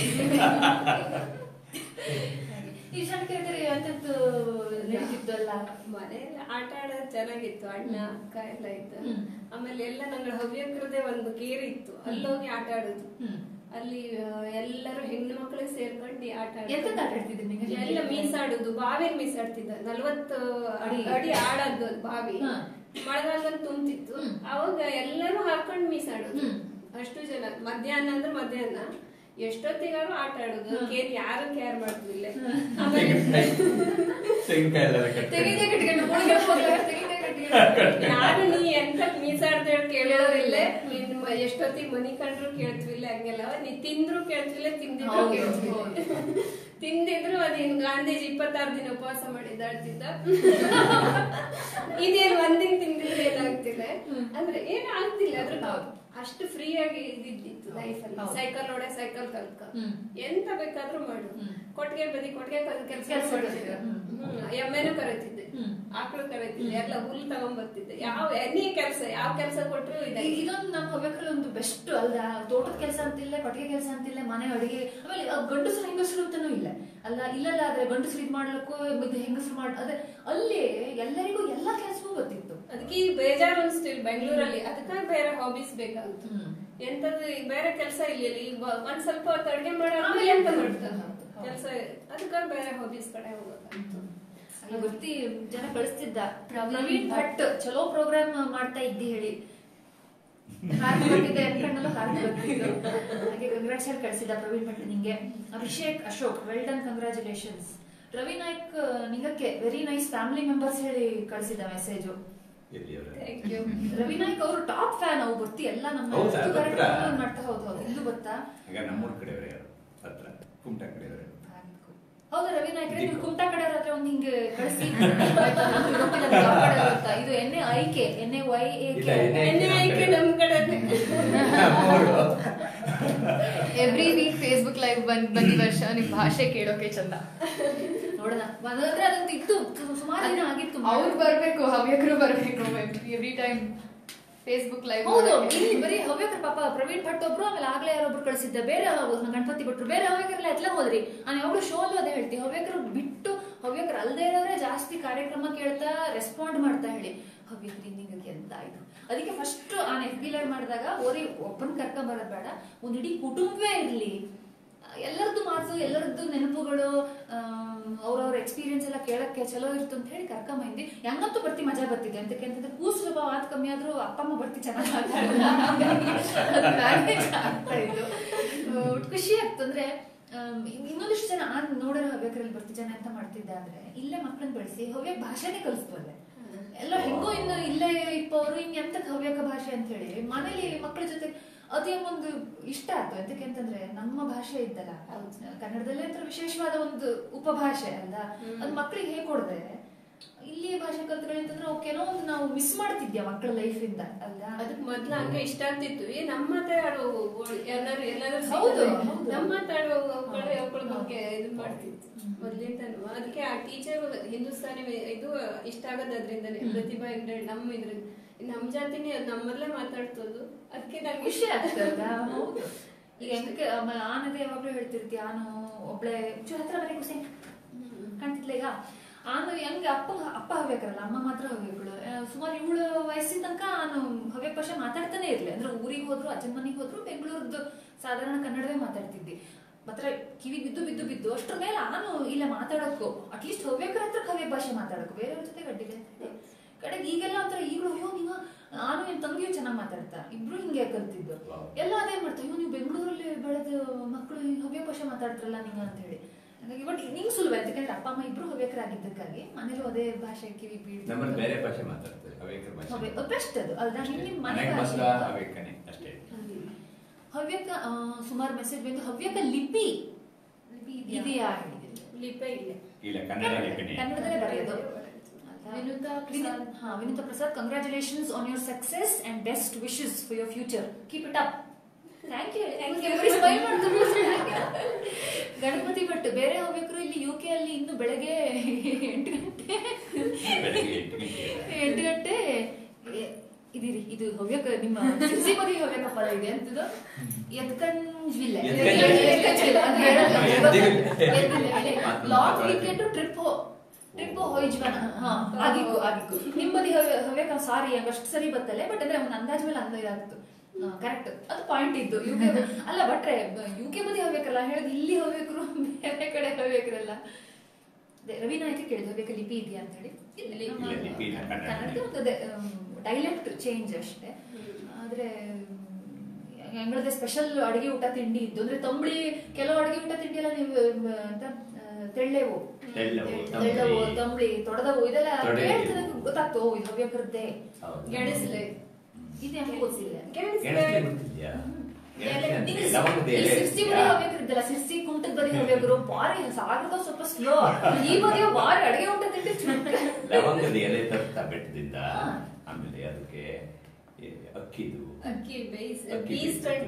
ಈ ಸಣ್ಣಕಿರಕರಿ ಅಂತಂತೂ ನಡೀತಿದ್ದಲ್ಲ, ಮನೆಯಲ್ಲಿ ಆಟ ಆಡೋದು ಚೆನ್ನಾಗಿತ್ತು. ಅಣ್ಣ ಅಕ್ಕ ಎಲ್ಲ ಇತ್ತು. ಆಮೇಲೆ ಎಲ್ಲ ನಂಗಳ ಹವ್ಯಕರದೇ ಒಂದು ಕೇರಿ ಇತ್ತು, ಅಲ್ಲೋಗಿ ಆಟ ಆಡೋದು. ಅಲ್ಲಿ ಎಲ್ಲರೂ ಹೆಣ್ಣು ಮಕ್ಕಳೇ ಸೇರ್ಕೊಂಡು ಆಟ ಆಡ್ತಿದ್ರು. ಎಲ್ಲ ಮೀಸಾಡುದು, ಬಾವಿಯಲ್ಲಿ ಮೀಸಾಡ್ತಿದ್ದ. ನಲ್ವತ್ತು ಅಡಿ ಅಡಿ ಆಡೋದು ಬಾವಿ. ಮಳೆಗಾಲದಲ್ಲಿ ತುಂಬ್ತಿತ್ತು. ಅವಾಗ ಎಲ್ಲರೂ ಹಾಕೊಂಡು ಮೀಸಾಡೋದು. ಅಷ್ಟು ಜನ ಮಧ್ಯಾಹ್ನ ಅಂದ್ರೆ ಮಧ್ಯಾಹ್ನ ಎಷ್ಟೊತ್ತಿಗಾರು ಆಟ ಆಡೋದು. ಕೇರ್ ಯಾರು ಕೇರ್ ಮಾಡ್ತಿಲ್ಲ. ಯಾರು ನೀ ಎಂತ ಮೀಸಾಡ್ದ ಕೇಳೋದಿಲ್ಲ. ಎಷ್ಟೊತ್ತಿಗೆ ಮನಿ ಕಂಡ್ರು ಕೇಳ್ತಿಲ್ಲ, ಹಂಗೆಲ್ಲ. ನೀ ತಿಂದ್ರು ಕೇಳ್ತಿಲ್ಲ, ತಿಂದಿದ್ರು ಕೇಳ್ತಿಲ್ಲ. ತಿಂದಿದ್ರು ಅದೇನು ಗಾಂಧೀಜಿ ಇಪ್ಪತ್ತಾರು ದಿನ ಉಪವಾಸ ಮಾಡಿದ್ದ ಆಡ್ತಿದ್ದ. ಇದೇನು ಒಂದಿನ ತಿಂದಿದ್ರೆ ಏನಾಗ್ತಿಲ್ಲ ಅಂದ್ರೆ ಏನು ಆಗ್ತಿಲ್ಲ. ಅದ್ರ ಅಷ್ಟು ಫ್ರೀ ಆಗಿ ಇದ್ದಿತ್ತು ಲೈಫ್ ಅಲ್ಲಿ. ಸೈಕಲ್ ಓಡೆ ಸೈಕಲ್ ಕಲ್ಕ, ಎಂತ ಬೇಕಾದ್ರೂ ಮಾಡು. ಕೊಟ್ಟಿಗೆ ಬದಿ ಕೊಟ್ಟಿಗೆ ಕೆಲಸ ಮಾಡ್ತಿದ್ದೆ. ಎಮ್ಮೆನೂ ಕರೀತಿದ್ದೆ, ಆಕಳು ಕರೀತಿದ್ದೆ, ಎಲ್ಲ ಹುಲ್ಲು ತಗೊಂಡ್ಬರ್ತಿದ್ದೆ. ಯಾವ ಎನಿ ಕೆಲಸ, ಯಾವ ಕೆಲಸ ಕೊಟ್ರು ಇದೆ. ಇದೊಂದು ನಮ್ಮ ಹವ್ಯಕರಲ್ಲಿ ಒಂದು ಬೆಸ್ಟ್ ಅಲ್ಲ. ತೋಟದ ಕೆಲಸ ಅಂತಿಲ್ಲ, ಕೊಟ್ಟಿಗೆ ಕೆಲಸ ಅಂತಿಲ್ಲ, ಮನೆ ಅಡಿಗೆ. ಆಮೇಲೆ ಗಂಡಸರು ಹೆಂಗಸರು ಅಂತಾನೂ ಇಲ್ಲ ಅಲ್ಲ. ಇಲ್ಲಲ್ಲ ಆದ್ರೆ ಗಂಡಸರು ಇದ್ ಮಾಡ್ಲಿಕ್ಕೂ ಹೆಂಗಸರು ಮಾಡ ಅದೇ ಅಲ್ಲಿ ಎಲ್ಲರಿಗೂ ಎಲ್ಲಾ ಕೆಲಸವೂ ಗೊತ್ತಿತ್ತು. ಅದಕ್ಕೆ ಈಗ ಬೇಜಾರು ಅನ್ಸ್ತಿಲ್ ಬೆಂಗಳೂರಲ್ಲಿ. ಅದಕ್ಕೆ ಬೇರೆ ಹಾಬೀಸ್ ಬೇಕಾಗುತ್ತೆ. ಎಂತದ್ದು ಬೇರೆ ಕೆಲಸ ಇಲ್ಲ. ಈಗ ಒಂದ್ ಸ್ವಲ್ಪ ಹೊತ್ತು ಅಡ್ಗೆ ಮಾಡೋ ಎಂತ ಮಾಡ್ತಾರೆ ಕೆಲಸ. ಅದಕ್ಕೆ ಬೇರೆ ಹಾಬೀಸ್ ಕಡೆ ಹೋಗ್ಬೇಕಾಗಿತ್ತು. ಗೊತ್ತಿ ಜನ ಕಳಿಸ್ತಿದ್ದ, ಪ್ರವೀಣ್ ಭಟ್ ಚಲೋ ಪ್ರೋಗ್ರಾಮ್ ಮಾಡ್ತಾ ಇದ್ದಿ ಹೇಳಿ ಹಾಗೆ ಕಂಗ್ರಾಚುಲೇಷನ್ ಕಳಿಸಿದ್ದ ಪ್ರವೀಣ್ ಭಟ್ ನಿಂಗೆ. Abhishek Ashok well done, congratulations. Ravi Nayak ನಿಂಗಕ್ಕೆ ವೆರಿ ನೈಸ್ ಫ್ಯಾಮಿಲಿ ಮೆಂಬರ್ಸ್ ಹೇಳಿ ಕಳಿಸಿದ ಮೆಸೇಜು. ರವಿ ನಾಯ್ಕ್ ಅವರು ಟಾಪ್ ಫ್ಯಾನ್. ಅವ್ರು ಬರ್ತಿ ಎಲ್ಲ ನಮ್ಮ ಮಾಡ್ತಾ. ಹೌದು ಹೌದು, ಇಲ್ಲೂ ಗೊತ್ತಾ? ಹೌದು ರವಿ ನಾಯ್ಕ, ನೀವು ಕುಮಟಾ ಕಡೆ ಹತ್ರ ಒಂದು ಹಿಂಗೆ ಕಳಿಸಿ. ಇದು N A I K N A Y A K ನಮ್ ಕಡೆ ಎವ್ರಿ ವೀಕ್ ಫೇಸ್ಬುಕ್ ಲೈವ್ ಬಂದ್ ಬಂದಿ ವರ್ಷ ನಿಮ್ ಭಾಷೆ ಕೇಳೋಕೆ ಚಂದ. ನೋಡೋಣ ಅಂದ್ರೆ ಅದಂತ ಇತ್ತು, ಸುಮಾರು ದಿನ ಆಗಿತ್ತು. ಅವ್ರು ಬರ್ಬೇಕು, ಹವ್ಯಕರು ಬರ್ಬೇಕು ಎವ್ರಿ ಟೈಮ್ ಫೇಸ್ಬುಕ್ ಲೈವ್. ಹೌದು, ಇಲ್ಲಿ ಬರೀ ಹವ್ಯಕರು ಪಾಪ ಪ್ರವೀಣ್ ಭಟ್ ಒಬ್ರು, ಆಮೇಲೆ ಆಗ್ಲೇ ಯಾರೊಬ್ರು ಕಳಿಸಿದ್ದ. ಬೇರೆ ಗಣಪತಿ ಭಟ್ರು, ಬೇರೆ ಹವ್ಯಕರೆಲ್ಲ ಎತ್ಲ ಹೋದ್ರಿ. ನಾನು ಯಾವಾಗಲೂ ಶೋಲು ಅದೇ ಹೇಳ್ತೀವಿ, ಹವ್ಯಕರು ಬಿಟ್ಟು ಹವ್ಯಕರು ಅಲ್ಲದೆ ಇರೋರೆ ಜಾಸ್ತಿ ಕಾರ್ಯಕ್ರಮ ಕೇಳ್ತಾ ರೆಸ್ಪಾಂಡ್ ಮಾಡ್ತಾ ಹೇಳಿ. ಹವ್ಯಕರಿ ನಿಂಗೆ ಎಂತ ಆಯ್ತು. ಅದಕ್ಕೆ ಫಸ್ಟ್ ಆ ಎಫ್ ಬಿ ಲೈವ್ ಮಾಡಿದಾಗ ಓರಿ ಒಬ್ಬನ್ ಕರ್ಕೊಂಡ್ ಬರೋದ್ ಬೇಡ, ಒಂದ್ ಇಡೀ ಕುಟುಂಬವೇ ಇರ್ಲಿ, ಎಲ್ಲರದ್ದು ಮಾತು, ಎಲ್ಲರದ್ದು ನೆನಪುಗಳು, ಅವ್ರವ್ರ ಎಕ್ಸ್ಪೀರಿಯನ್ಸ್ ಎಲ್ಲ ಕೇಳಕ್ಕೆ ಚಲೋ ಇರ್ತು ಅಂತ ಹೇಳಿ ಕರ್ಕೊಂಬಂದಿ. ಹೆಂಗಂತೂ ಬರ್ತಿ ಮಜಾ ಬರ್ತಿದೆ. ಅಂತಕ್ಕೆ ಅಂತಂದ್ರೆ ಕೂಸು ಸ್ವಲ್ಪ ಮಾತು ಕಮ್ಮಿ ಆದ್ರೂ ಅಪ್ಪ ಅಮ್ಮ ಬರ್ತಿ ಚೆನ್ನಾಗಿ ಆಗ್ತಾ ಇದ್ದು ಖುಷಿ ಆಗ್ತು. ಅಂದ್ರೆ ಇನ್ನೊಂದಿಷ್ಟು ಜನ ನೋಡಿರೋ ಹವ್ಯಕರಲ್ಲಿ ಬರ್ತಿ ಜನ ಎಂತ ಮಾಡ್ತಿದ್ದೆ ಅಂದ್ರೆ, ಇಲ್ಲೇ ಮಕ್ಕಳನ್ನ ಬೆಳೆಸಿ ಹವ್ಯಕ ಭಾಷೆನೇ ಕಲಿಸ್ಬಲ್ಲೆ. ಎಲ್ಲ ಹೆಂಗೋ ಇನ್ನು ಇಲ್ಲೇ ಇಪ್ಪವರು ಹಿಂಗ ಎಂತಕ್ ಹವ್ಯಕ ಭಾಷೆ ಅಂತ ಹೇಳಿ ಮನೇಲಿ ಮಕ್ಕಳ ಜೊತೆ ಅದೇ ಒಂದು ಇಷ್ಟ ಆಯ್ತು. ಎಂತಕ್ಕೆ ಅಂತಂದ್ರೆ ನಮ್ಮ ಭಾಷೆ ಇದ್ದಲ್ಲ, ಕನ್ನಡದಲ್ಲೇ ಅಂತ ವಿಶೇಷವಾದ ಒಂದು ಉಪಭಾಷೆ ಅಲ್ಲ, ಅದ್ ಮಕ್ಳಿಗೆ ಹೇಗ್ ಕೊಡದೆ ಇಲ್ಲಿ ಭಾಷೆ ಕಲ್ತ್ಕೊಳ್ಳಿ ಅಂತಂದ್ರೆ ಕೆಲವೊಂದು ಒಂದು ನಾವು ಮಿಸ್ ಮಾಡ್ತಿದ್ಯಾ ಮಕ್ಕಳ ಲೈಫ್ ಇಂದ ಅಲ್ಲ. ಅದಕ್ಕೆ ಮೊದ್ಲು ಹಂಗೆ ಇಷ್ಟ ಆಗ್ತಿತ್ತು, ಏ ನಮ್ಮ ಮಾತಾಡೋ ಎಲ್ಲಾರು ಎಲ್ಲಾರು ನಮ್ಮ ಮಾತಾಡೋ ಅವುಗಳ ಬಗ್ಗೆ ಇದು ಮಾಡ್ತಿತ್ತು ಮೊದ್ಲಿಂದನು. ಅದಕ್ಕೆ ಆ ಟೀಚರ್ ಹಿಂದೂಸ್ತಾನಿ ಇದು ಇಷ್ಟ ಆಗೋದು ಅದ್ರಿಂದನೇ. ಪ್ರತಿಭಾ ಹೆಗ್ಡೆ ನಮ್ಮ ಇದ್ರ ನಮ್ ಜಾತಿನೇ ನಮ್ಮಲ್ಲೇ ಮಾತಾಡ್ತೋದು. ಅದಕ್ಕೆ ನಂಗೆ ಖುಷಿ ಆಗ್ತದ. ಈಗ ಹೆಂಗೆ ಆನದೇ ಯಾವಾಗ್ಲೂ ಹೇಳ್ತಿರ್ತಿ, ಆನು ಒಬ್ಳೆ ಚೂರ್ ಹತ್ರ ಬರೀ ಖುಷಿ ಕಾಣ್ತಿದ್ಲ. ಈಗ ಆನು ಹೆಂಗೆ ಅಪ್ಪ ಅಪ್ಪ ಹವ್ಯಾಕರಲ್ಲ, ಅಮ್ಮ ಮಾತ್ರ ಹವ್ಯಕಳು. ಸುಮಾರು ಇವಳು ವಯಸ್ಸಿನ ತನಕ ನಾನು ಹವ್ಯಕ ಭಾಷೆ ಮಾತಾಡ್ತಾನೆ ಇರ್ಲಿ. ಅಂದ್ರೆ ಊರಿಗೆ ಹೋದ್ರು, ಅಜ್ಜನ ಮನೆಗೆ ಹೋದ್ರು ಬೆಂಗಳೂರದ್ದು ಸಾಧಾರಣ ಕನ್ನಡವೇ ಮಾತಾಡ್ತಿದ್ದಿ. ಮಾತ್ರ ಕಿವಿ ಬಿದ್ದು ಬಿದ್ದು ಬಿದ್ದು ಅಷ್ಟ್ರ ಮೇಲೆ ನಾನು ಇಲ್ಲ ಮಾತಾಡೋಕ್ಕೂ ಅಟ್ಲೀಸ್ಟ್ ಹವ್ಯಕರ ಹತ್ರ ಹವ್ಯಕ ಭಾಷೆ ಮಾತಾಡೋಕು, ಬೇರೆಯವ್ರ ಜೊತೆ ಗಡ್ಡಿದೆ ಕಡೆಗೆ. ಈಗೆಲ್ಲ ಒಂಥರ ಈಗಲೂ ಅಯ್ಯೋ ನೀವು ನಾನು ನಿನ್ ತಂಗಿಯು ಚೆನ್ನಾಗಿ ಮಾತಾಡ್ತಾ, ಇಬ್ರು ಹಿಂಗೆ ಕಲ್ತಿದ್ದು. ಎಲ್ಲ ಅದೇ ಮಾಡ್ತಾ, ಅಯ್ಯೋ ನೀವು ಬೆಂಗಳೂರಲ್ಲಿ ಬೆಳೆದ ಮಕ್ಕಳು ಹವ್ಯಕ ಭಾಷೆ ಮಾತಾಡ್ತಾರಲ್ಲ ನೀವು ಅಂತ ಹೇಳಿ. ಹಾಗಾಗಿ ಬಟ್ ನಿಂಗೆ ಸುಲಭ ಆಯ್ತು, ಯಾಕಂದ್ರೆ ಅಪ್ಪ ಅಮ್ಮ ಇಬ್ರು ಹವ್ಯಕರಾಗಿದ್ದಕ್ಕಾಗಿ ಮನೇಲೂ ಅದೇ ಭಾಷೆ ಕಿವಿ ಬೀಳಿ ಬೇರೆ ಭಾಷೆ ಮಾತಾಡ್ತಾರೆ. ಹವ್ಯಕ ಭಾಷೆ ಬೆಸ್ಟ್ ಅದು ಅಲ್ದ. ನಿಮ್ ಮನೆ ಹವ್ಯಕನೇ ಅಷ್ಟೇ. ಹವ್ಯಕ ಸುಮಾರು ಮೆಸೇಜ್ ಬಂದು ಹವ್ಯಕ ಲಿಪಿ ಇದೆಯಾ? ಲಿಪಿ ಇಲ್ಲ, ಇಲ್ಲ ಕನ್ನಡ ಲಿಪಿನೇ, ಕನ್ನಡದಲ್ಲೇ ಬರೆಯೋದು. ಹಾ, Vinutha Prasad, congratulations on your success and best wishes for your future. Keep it up. Thank you. Ganapati Bhat, ಬೇರೆ ಹವ್ಯಕರು ಇಲ್ಲಿ ಯು ಕೆ ಅಲ್ಲಿ ಇನ್ನು ಬೆಳಗ್ಗೆ ಎಂಟು ಗಂಟೆ ಎಂಟು ಗಂಟೆ ಇದೀರಿ. ಇದು ಹವ್ಯಕ ನಿಮ್ಮ ಸಿಮದಿ ಹವ್ಯಕ ಫಲ ಇದೆ ಅಂತದ್ದು ಎತ್ಕಂಜ್ವಿಲ್ಲ ಲಾಂಗ್ ವೀಕೆಂಡ್ ಟ್ರಿಪ್ ಟ್ರಿಪ್ ಹೋಯ್ಜ್ವನ. ಹಾ, ಆಗಿಕ್ಕು ಆಗಿಕ್ಕು ನಿಮ್ಮದಿ ಹವ್ಯಕ ಸಾರಿ ಹಂಗಷ್ಟು ಸರಿ ಬತ್ತಲೆ, ಬಟ್ ಅಂದ್ರೆ ಒಂದು ಅಂದಾಜ್ ಮೇಲೆ ಅಂದಾಜ್ ಆಗ್ತು. ಕರೆಕ್ಟ್, ಅದು ಪಾಯಿಂಟ್ ಇದ್ದು. ಯು ಕೆ ಅಲ್ಲ ಬಟ್ರೆ ಯು ಕೆ ಬದಿ ಹವ್ಯಕಲ್ಲ ಹೇಳಿದ್, ಇಲ್ಲಿ ಹವ್ಯಕರು ಬೇರೆ ಕಡೆ ಹವ್ಯಕರಲ್ಲ. ರವಿನಾಯ್ಕ ಕೇಳಿದ ಹವ್ಯಕ ಲಿಪಿ ಇದೆಯಾ ಅಂತ ಹೇಳಿ. ಕನ್ನಡ ಡೈಲೆಕ್ಟ್ ಚೇಂಜ್ ಅಷ್ಟೇ. ಆದ್ರೆ ಹೆಂಗಳದೆ ಸ್ಪೆಷಲ್ ಅಡಿಗೆ ಊಟ ತಿಂಡಿ ಇದ್ದು ಅಂದ್ರೆ ತಂಬಳಿ, ಕೆಲವು ಅಡಿಗೆ ಊಟ ತಿಂಡಿ ಎಲ್ಲ ನೀವು ಅಂತ ತೆಳ್ಳೆವು ತೆಳ್ಳವು ತಂಬಳಿ ತೊಡದವು ಇದೆಲ್ಲ ಗೊತ್ತಾಗ್ತು. ಇದು ಹವ್ಯಕರದ್ದೇ. ಗೆಣಸ್ಲೆ ಇದು ಹೆಂಗೆ ಗೊತ್ತಿಲ್ಲ. ಸಿರ್ಸಿ ಬದಿ ಹವ್ಯಕರಿದ್ದಲ್ಲ, ಸಿರ್ಸಿ ಕುಂಟದ ಬದಿ ಹವ್ಯಕರು ಬಾರಿ ಸಾಗರದ ಸ್ವಲ್ಪ ಸ್ಲೋ. ಈ ಬದಿಯ ಬಾರಿ ಅಡಿಗೆ ಊಟ ತಿಂಡಿ ಲವಂಗದ ಎಲೆ ತರ್ತಾ ಬೆಟ್ಟದಿಂದ, ಆಮೇಲೆ ಅದಕ್ಕೆ ಅಕ್ಕಿದು ಅಕ್ಕಿ ಕಾಸಿ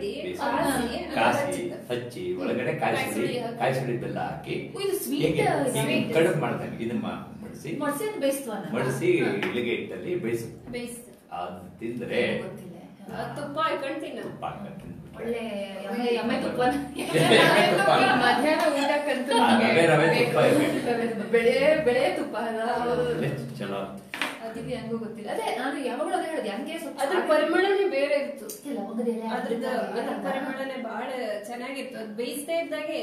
ಹಚ್ಚಿ ಒಳಗಡೆ ಕಾಯಿಸಿ ಕಾಯಿಸಿ ಬೆಲ್ಲ ಹಾಕಿ ಕಡುಬು ಮಾಡ್ತಾನೆ. ಇದನ್ನ ಮಡಿಸಿ ಮಡಿಸಿ ಇಳಿಗೆ ಇಟ್ಟಲ್ಲಿ ಬೇಯಿಸಿ ಅದು ತಿಂದ್ರೆ ತುಪ್ಪ ಹಾಕೊಂಡು ತಿನ್ನ. ತುಪ್ಪ ಹಾಕೊಂಡು ಒಳ್ಳೆ ಎಮ್ಮೆ ತುಪ್ಪ. ಮಧ್ಯಾಹ್ನ ಊಟಕ್ಕಂತೂ ಬೆಳೆ ಬೆಳೆ ತುಪ್ಪ ಚಲೋ. ಅದಕ್ಕೆ ಹೆಂಗೋ ಗೊತ್ತಿಲ್ಲ. ಅದೇ ನಾನು ಯಾವಾಗಲೂ ಅದೇ ಹೇಳಿದೆ, ಹಂಗೆ ಸ್ವಲ್ಪ ಅದ್ರ ಪರಿಮಳನೇ ಬೇರೆ ಇತ್ತು. ಅದ್ರದ್ದು ಅದ್ರ ಪರಿಮಳನೇ ಬಹಳ ಚೆನ್ನಾಗಿತ್ತು. ಅದು ಬೇಯಿಸ್ತಾ ಇದ್ದಾಗೆ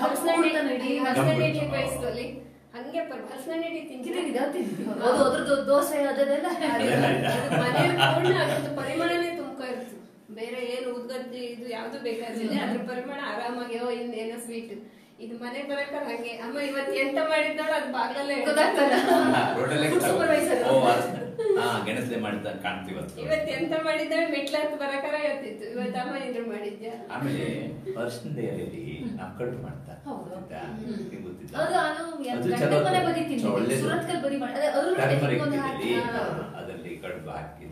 ಬೇಯಿಸ್ತು ಅಲ್ಲಿ ಹಂಗೆ ಹಲಸಿನ ಹಣ್ಣಿ ತಿಂತಿದ್ದೆ. ಅದ್ರದ್ದು ದೋಸೆ ಅದೆಲ್ಲ ಮನೇಲಿ ಪೂರ್ಣ ಅದ್ರದ್ದು ಪರಿಮಳನೇ ತುಂಬ್ಕೊ ಇರ್ತು. ಬೇರೆ ಏನು ಉದ್ಗದ್ದಿ ಇದು ಯಾವ್ದು ಬೇಕಾಗಿಲ್ಲ, ಅದ್ರ ಪರಿಮಳ ಆರಾಮಾಗಿ ಓ ಇನ್ನೇನೋ ಸ್ವೀಟ್. ಇದು ಮನೆ ಬರಕ ಹಂಗೆ ಅಮ್ಮ ಇವತ್ತು ಎಂತ ಮಾಡಿದ್ದಾಳು ಅದು ಬಾಗಲೇ ಗೆಣಸಲೆ ಮಾಡಿದ ಕಾಣ್ತೀವಿ. ಇವತ್ತು ಎಂತ ಮಾಡಿದ್ದಾಳೆ ಮೆಟ್ಲ ಹತ್ತು ಬರಕರ ಇರ್ತಿತ್ತು. ಇವತ್ತು ಅಮ್ಮ ಇದ್ರು ಮಾಡಿದ್ಯಾ. ಆಮೇಲೆ ಅರ್ಶಿನದ ಎಲೆಯಲ್ಲಿ ನಾವು ಕಡುಬು ಮಾಡ್ತಾ ಅದರಲ್ಲಿ ಕಡುಬು ಹಾಕಿದ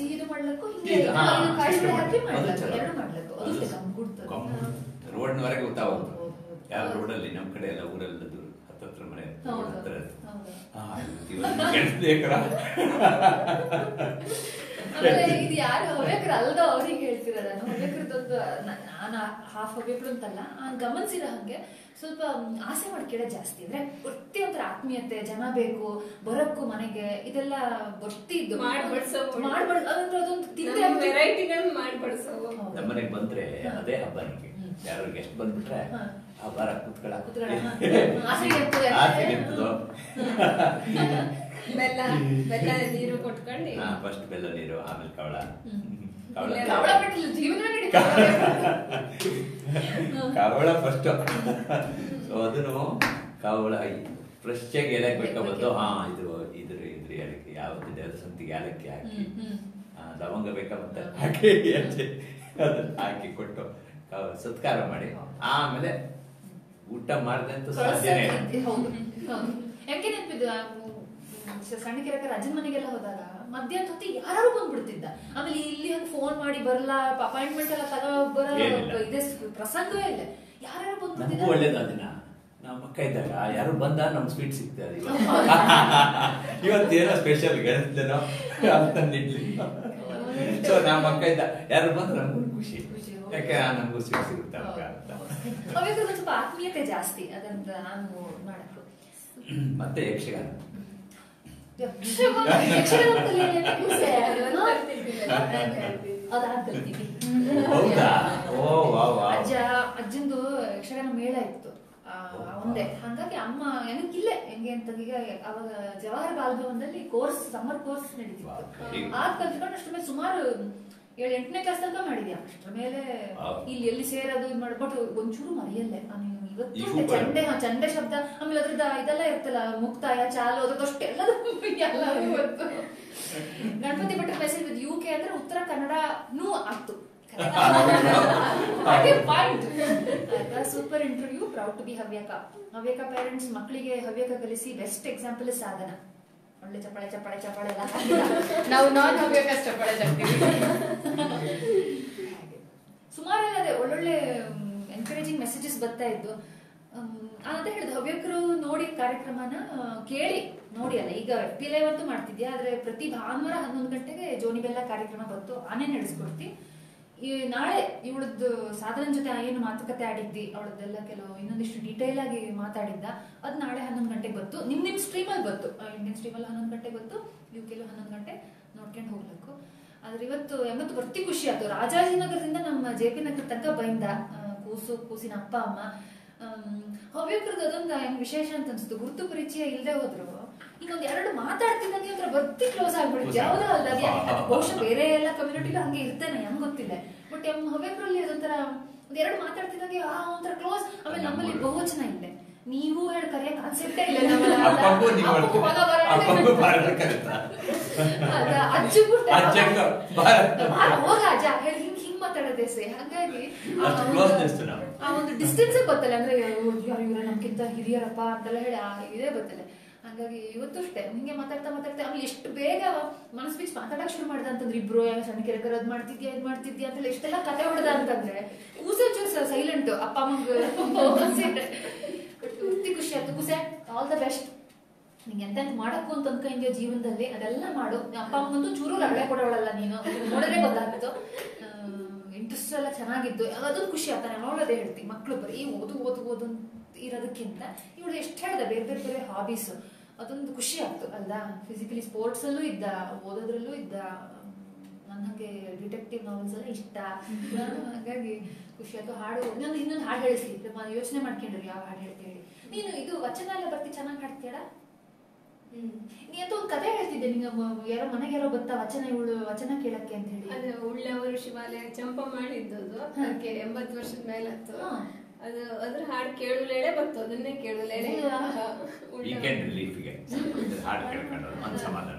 ರೋಡ್ನವರೆಗೆ ಗೊತ್ತಾಗುತ್ತೆ. ಯಾವ ರೋಡಲ್ಲಿ ನಮ್ ಕಡೆ ಎಲ್ಲ ಊರೆಲ್ಲ ಹತ್ತತ್ರ ಮನೆ ಹತ್ರ ಇದು ಯಾರು ಹವ್ಯಕರ ಅಲ್ದ ಅವ್ರಿಗೆ ಹೇಳ್ತಿರೋದ. ಹವ್ಯಕರದೊಂದು ನಾನು ಹಾಫ್ ಹವ್ಯಕರು ಅಂತಲ್ಲ, ನಾನು ಗಮನಿಸಿರೋ ಹಂಗೆ ಸ್ವಲ್ಪ ಆಸೆ ಮಾಡ್ಕೇಳ ಜಾಸ್ತಿ. ಅಂದ್ರೆ ಗೊತ್ತಿ ಒಂಥರ ಆತ್ಮೀಯತೆ, ಜನ ಬೇಕು ಬರಕ್ಕೂ ಮನೆಗೆ, ಇದೆಲ್ಲ ಗೊತ್ತಿ ಇದ್ದು ಮಾಡ್ಬಾರ್ದು. ಅದಂದ್ರೆ ಅದೊಂದು ತಿಂದೆ ವೆರೈಟಿಗಳನ್ನ ಮಾಡ್ಬಡ್ಸೋ. ನಮ್ಮನೆಗೆ ಬಂದ್ರೆ ಅದೇ ಹಬ್ಬ. ನಿಮಗೆ ಯಾರು ಗೆಸ್ಟ್ ಬಂದ್ಬಿಟ್ರೆ ಹಬ್ಬ ಕುತ್ಕೊಳ ಬೆಲ್ಲ ಬೆಲ್ಲ ನೀರು ಕೊಟ್ಕೊಂಡು ಫಸ್ಟ್ ಬೆಲ್ಲ ನೀರು, ಆಮೇಲೆ ಕವಳ ಕವಳ ಫಸ್ಟ್. ಸೊ ಅದನ್ನು ಕವಳ ಫ್ರೆಶ್ ಆಗಿ ಏಲಕ್ಕಿ ಬೇಕಬಂದು ಹಾ ಇದು ಇದ್ರ ಇದ್ರ ಏಲಕ್ಕಿ ಯಾವತ್ತು ದೇವರ ಸಂತಿಗೆ ಏಲಕ್ಕಿ ಹಾಕಿ ಲವಂಗ ಬೇಕಾಗುತ್ತೆ ಹಾಕಿ ಅದನ್ನ ಹಾಕಿ ಕೊಟ್ಟು ಸತ್ಕಾರ ಮಾಡಿ ಆಮೇಲೆ ಊಟ ಮಾಡಿದಂತ ಸಾಧ್ಯನೇ. ಯಾಕೆ ನೆನಪಿದ್ದು ಸಣ್ಣ ಕಿರಕ ಅಜ್ಜನ ಮನೆಗೆಲ್ಲ ಹೋದಾಗ ಮಧ್ಯಾಹ್ನ ಹೊತ್ತಿ ಯಾರು ಬಂದ್ಬಿಡ್ತಿದ್ದ. ಆಮೇಲೆ ಇಲ್ಲಿ ಒಂದು ಫೋನ್ ಮಾಡಿ ಬರಲ್ಲ, ಅಪಾಯಿಂಟ್ಮೆಂಟ್ ಎಲ್ಲ ತಗೋ ಬರೋ ಇದೆ ಪ್ರಸಂಗವೇ ಇಲ್ಲ. ಯಾರು ಬಂದ್ಬಿಡ್ತಿದ್ದ. ಒಳ್ಳೇದು ಅದನ್ನ ನಮ್ಮ ಅಕ್ಕ ಇದ್ದಾಗ ಯಾರು ಬಂದ ನಮ್ ಸ್ವೀಟ್ ಸಿಗ್ತಾರೆ. ಇವತ್ತೇನೋ ಸ್ಪೆಷಲ್ ಗೆಳತೇನೋ ಇಡ್ಲಿ. ಸೊ ನಮ್ಮ ಅಕ್ಕ ಇದ್ದ ಯಾರು ಬಂದ್ರೆ ನಮ್ಗೂ ಖುಷಿ. ಯಾಕೆ ನಮಗೂ ಸಿಗ ಸಿಗುತ್ತೆ ಅವಾಗ ಸ್ವಲ್ಪ ಆತ್ಮೀಯತೆ ಜಾಸ್ತಿ ಅದಂತ ನಾನು ಮಾಡಕ್ಕೆ. ಮತ್ತೆ ಯಕ್ಷಗಾನ ಅಜ್ಜ ಅಜ್ಜಂದು ಯಕ್ಷಗಾನ ಮೇಳ ಇತ್ತು ಒಂದೇ, ಹಂಗಾಗಿ ಅಮ್ಮ ಏನಕ್ಕಿಲ್ಲೇ ಹೆಂಗೆ ಅಂತ ಈಗ ಅವಾಗ ಜವಾಹರ್ ಬಾಲಭವನದಲ್ಲಿ ಕೋರ್ಸ್ ಸಮ್ಮರ್ ಕೋರ್ಸ್ ನಡೀತಿತ್ತು. ಆಗ ಕಲ್ತ್ಕೊಂಡು ಅಷ್ಟ್ರ ಮೇಲೆ ಸುಮಾರು ಏಳು ಎಂಟನೇ ಕ್ಲಾಸ್ ತನಕ ಮಾಡಿದ್ಯಾ. ಅಷ್ಟ್ರ ಮೇಲೆ ಇಲ್ಲಿ ಎಲ್ಲಿ ಸೇರೋದು ಇದು ಮಾಡ್ಬಿಟ್ಟು ಒಂಚೂರು ಮರೆಯಲ್ಲೇ ಇವತ್ತು ಚಂಡೆ ಚಂಡೆ ಶಬ್ದ, ಆಮೇಲೆ ಅದ್ರದ್ದು ಇದೆಲ್ಲ ಇರ್ತಲ್ಲ ಮುಕ್ತಾಯ ಚಾಲು ಅದ್ರದಷ್ಟು ಎಲ್ಲದೂ ಎಲ್ಲ ಇವತ್ತು. Ganapati Bhatta message with U K ಅಂದ್ರೆ ಉತ್ತರ ಕನ್ನಡನೂ ಆಗ್ತು. Super interview. Proud to be Havyaka. Havyaka parents ಮಕ್ಕಳಿಗೆ ಹವ್ಯಕ ಕಲಿಸಿ ಬೆಸ್ಟ್ ಎಕ್ಸಾಂಪಲ್ ಸಾಧನ. ಒಳ್ಳೆ ಚಪ್ಪಾಳೆ ಚಪ್ಪಾಳೆ ಚಪ್ಪಾಳೆ ಎಲ್ಲ ನಾವು ನಾನ್ ಹವ್ಯಕ ಚಪ್ಪಾಳೆ ತರ್ತೀವಿ. ಸುಮಾರೆಲ್ಲ ಅದೇ ಒಳ್ಳೊಳ್ಳೆ ಎನ್ಕರೇಜಿಂಗ್ ಮೆಸೇಜಸ್ ಬರ್ತಾ ಇದ್ದು. ಅಂತ ಹೇಳಿದ್ ಹವ್ಯಕರು ನೋಡಿ ಕಾರ್ಯಕ್ರಮನ ಕೇಳಿ ನೋಡಿ ಅಲ್ಲ, ಈಗ ಎಫ್ ಪಿ ಲೈವ್ ಅಂತೂ ಮಾಡ್ತಿದ್ಯಾ, ಆದ್ರೆ ಪ್ರತಿ ಭಾನುವಾರ ಹನ್ನೊಂದು ಗಂಟೆಗೆ ಜೋನಿ ಬೆಲ್ಲ ಕಾರ್ಯಕ್ರಮ ಬಂತು, ಆನೆ ನಡೆಸ್ಕೊಡ್ತಿ. ಈ ನಾಳೆ ಇವಳದ್ದು ಸಾಧನ ಜೊತೆ ಏನು ಮಾತುಕತೆ ಆಡಿದ್ದಿ ಅವಳದ್ದೆಲ್ಲ ಕೆಲವು ಇನ್ನೊಂದಿಷ್ಟು ಡೀಟೇಲ್ ಆಗಿ ಮಾತಾಡಿದ್ದ, ಅದ್ ನಾಳೆ ಹನ್ನೊಂದು ಗಂಟೆಗೆ ಬಂತು. ನಿಮ್ ನಿಮ್ ಸ್ಟ್ರೀಮಲ್ಲಿ ಬಂತು, ಇಂಡಿಯನ್ ಸ್ಟ್ರೀಮಲ್ಲಿ ಹನ್ನೊಂದು ಗಂಟೆಗೆ ಬಂತು, ಯು ಕೆಲು ಹನ್ನೊಂದು ಗಂಟೆ ನೋಡ್ಕೊಂಡು ಹೋಗ್ಬೇಕು. ಆದ್ರೆ ಇವತ್ತು ಎಂಬತ್ತು ಬರ್ತಿ ಖುಷಿ ಆಯ್ತು. ರಾಜಾಜಿನಗರದಿಂದ ನಮ್ಮ ಜೆ ಪಿ ನಗರ ತನಕ ಬಂದ ಕೂಸು ಕೂಸಿನ ಅಪ್ಪ ಅಮ್ಮ. ಹವ್ಯಕರದ್ದು ಅದೊಂದು ಹೆಂಗ್ ವಿಶೇಷ ಅಂತ ಅನ್ಸುತ್ತೆ. ಗುರುತು ಪರಿಚಯ ಇಲ್ಲದೆ ಹೋದ್ರು ಈಗ ಒಂದ್ ಎರಡು ಮಾತಾಡ್ತಿದ್ದಂಗೆ ಒಂಥರ ಬರ್ತಿ ಕ್ಲೋಸ್ ಆಗ್ಬಿಡುತ್ತೆ. ಯಾವ್ದೋ ಅಲ್ಲ, ಬಹುಶಃ ಬೇರೆ ಎಲ್ಲ ಕಮ್ಯುನಿಟಿಲಿ ಹಂಗೆ ಇರ್ತೇನೆ, ಹೆಂಗ್ ಗೊತ್ತಿಲ್ಲ. ಬಟ್ ಎಂ ಹವ್ಯಕರಲ್ಲಿ ಅದೊಂಥರ ಒಂದ್ ಎರಡು ಮಾತಾಡ್ತಿದ್ದಂಗೆ ಆ ಒಂಥರ ಕ್ಲೋಸ್. ಆಮೇಲೆ ನಮ್ಮಲ್ಲಿ ಬಹುವಚನ ಇಲ್ಲ, ನೀವು ಹೇಳಿ ಕರೆಯ ಕಾನ್ಸೆಪ್ಟೇ ಇಲ್ಲ. ಹೋಗ ಅಜ್ಜ ಹೇಳಿ ಹಿಂಗ್ ಹಿಂಗ್ ಮಾತಾಡೋದೇ ಸೇ. ಹಾಗಾಗಿ ಆ ಒಂದು ಡಿಸ್ಟೆನ್ಸ್ ಗೊತ್ತಲ್ಲ, ಅಂದ್ರೆ ಇವ್ರ ನಮ್ಗಿಂತ ಹಿರಿಯರಪ್ಪ ಅಂತೆಲ್ಲ ಹೇಳಿ ಇದೇ ಗೊತ್ತಲ್ಲ. ಹಾಗಾಗಿ ಇವತ್ತು ಅಷ್ಟೇ ಹಿಂಗೆ ಮಾತಾಡ್ತಾ ಮಾತಾಡ್ತಾ ಆಮೇಲೆ ಎಷ್ಟು ಬೇಗ ಮನಸ್ ಬಿಚ್ಚಿ ಮಾತಾಡಕ್ ಶುರು ಮಾಡ್ದ ಅಂತಂದ್ರೆ ಇಬ್ರು ಸಣ್ಣ ಕೆರೆಕರ್ ಅದ್ ಮಾಡ್ತಿದ್ಯಾ ಇದ್ ಮಾಡ್ತಿದ್ಯಾ ಅಂತೆಲ್ಲ ಎಷ್ಟೆಲ್ಲ ಕತೆ ಹೊಡೆದ ಅಂತಂದ್ರೆ ಕೂಸೆ ಚೂಸ ಸೈಲೆಂಟ್ ಅಪ್ಪ ಅಮ್ಮಂಗ್ ಖುಷಿ ಆಯ್ತು. ಕುಸೆ ಆಲ್ ದ ಬೆಸ್ಟ್. ನಿಂಗೆ ಎಂತೆಂತ ಮಾಡಕ್ಕೂ ಅಂತ ಅನ್ಕೊಂಡಿದ್ಯೋ ಜೀವನದಲ್ಲಿ ಅದೆಲ್ಲ ಮಾಡು. ಅಪ್ಪ ಅಮ್ಮಂತೂ ಚೂರು ಹಳೆ ಕೊಡೋಳಲ್ಲ, ನೀನು ನೋಡಿದ್ರೆ ಗೊತ್ತಾಗ್ತು. ಇಂಟ್ರೆಸ್ಟ್ ಎಲ್ಲ ಚೆನ್ನಾಗಿದ್ದು ಅದೊಂದು ಖುಷಿ ಆಗ್ತಾನೆ. ನೋಡೋದೇ ಹೇಳ್ತೀನಿ, ಮಕ್ಳು ಬರೀ ಓದು ಓದು ಓದು ಇರೋದಕ್ಕಿಂತ ಇವಳು ಎಷ್ಟು ಹೇಳ್ದ ಬೇರೆ ಬೇರೆ ಬೇರೆ ಹಾಬೀಸ್, ಅದೊಂದು ಖುಷಿ ಆಗ್ತು ಅಲ್ವಾ. ಫಿಸಿಕಲಿ ಸ್ಪೋರ್ಟ್ಸ್ ಅಲ್ಲೂ ಇದ್ದ, ಓದೋದ್ರಲ್ಲೂ ಇದ್ದ. ನನ್ನ ಹಾಗೆ ಡಿಟೆಕ್ಟಿವ್ ನಾವೆಲ್ಸ್ ಎಲ್ಲ ಇಷ್ಟ, ಹಾಗಾಗಿ ಖುಷಿ ಆಯ್ತು. ಹಾಡು ಇನ್ನೊಂದು ಇನ್ನೊಂದು ಹಾಡು ಹೇಳಿಸ್ಲಿ, ಯೋಚನೆ ಮಾಡ್ಕೊಂಡ್ರಿ ಯಾವ ಹಾಡು ಹೇಳ್ತಿ ಹೇಳಿ. ನೀನು ಇದು ವಚನ ಎಲ್ಲ ಬರ್ತಿ ಚೆನ್ನಾಗಿ ಹಾಡ್ತೀಯಡ. ಹ್ಮ್ ನೀ ಅಂತ ಒಂದು ಕತೆ ಹೇಳ್ತಿದ್ದೆ, ನಿಂಗ ಯಾರೋ ಮನೆಗೆ ಯಾರೋ ಗೊತ್ತಾ ವಚನ ಇವಳು ವಚನ ಕೇಳಕ್ಕೆ ಅಂತ ಹೇಳಿ. ಅದು ಉಳ್ಳವರು ಶಿವಾಲಯ ಚಂಪ ಮಾಡಿದ್ದು, ಅದಕ್ಕೆ ಎಂಬತ್ತು ವರ್ಷದ ಮೇಲತ್ತು. ಅದು ಅದ್ರ ಹಾಡು ಕೇಳುಲೇಳೆ ಬಂತು, ಅದನ್ನೇ ಕೇಳುಲೇಳೆ ವೀಕೆಂಡ್ ರಿಲೀಫ್ಗೆ ಹಾಡು ಕೇಳ್ಕೊಂಡು ಮನ ಸಮಾಧಾನ.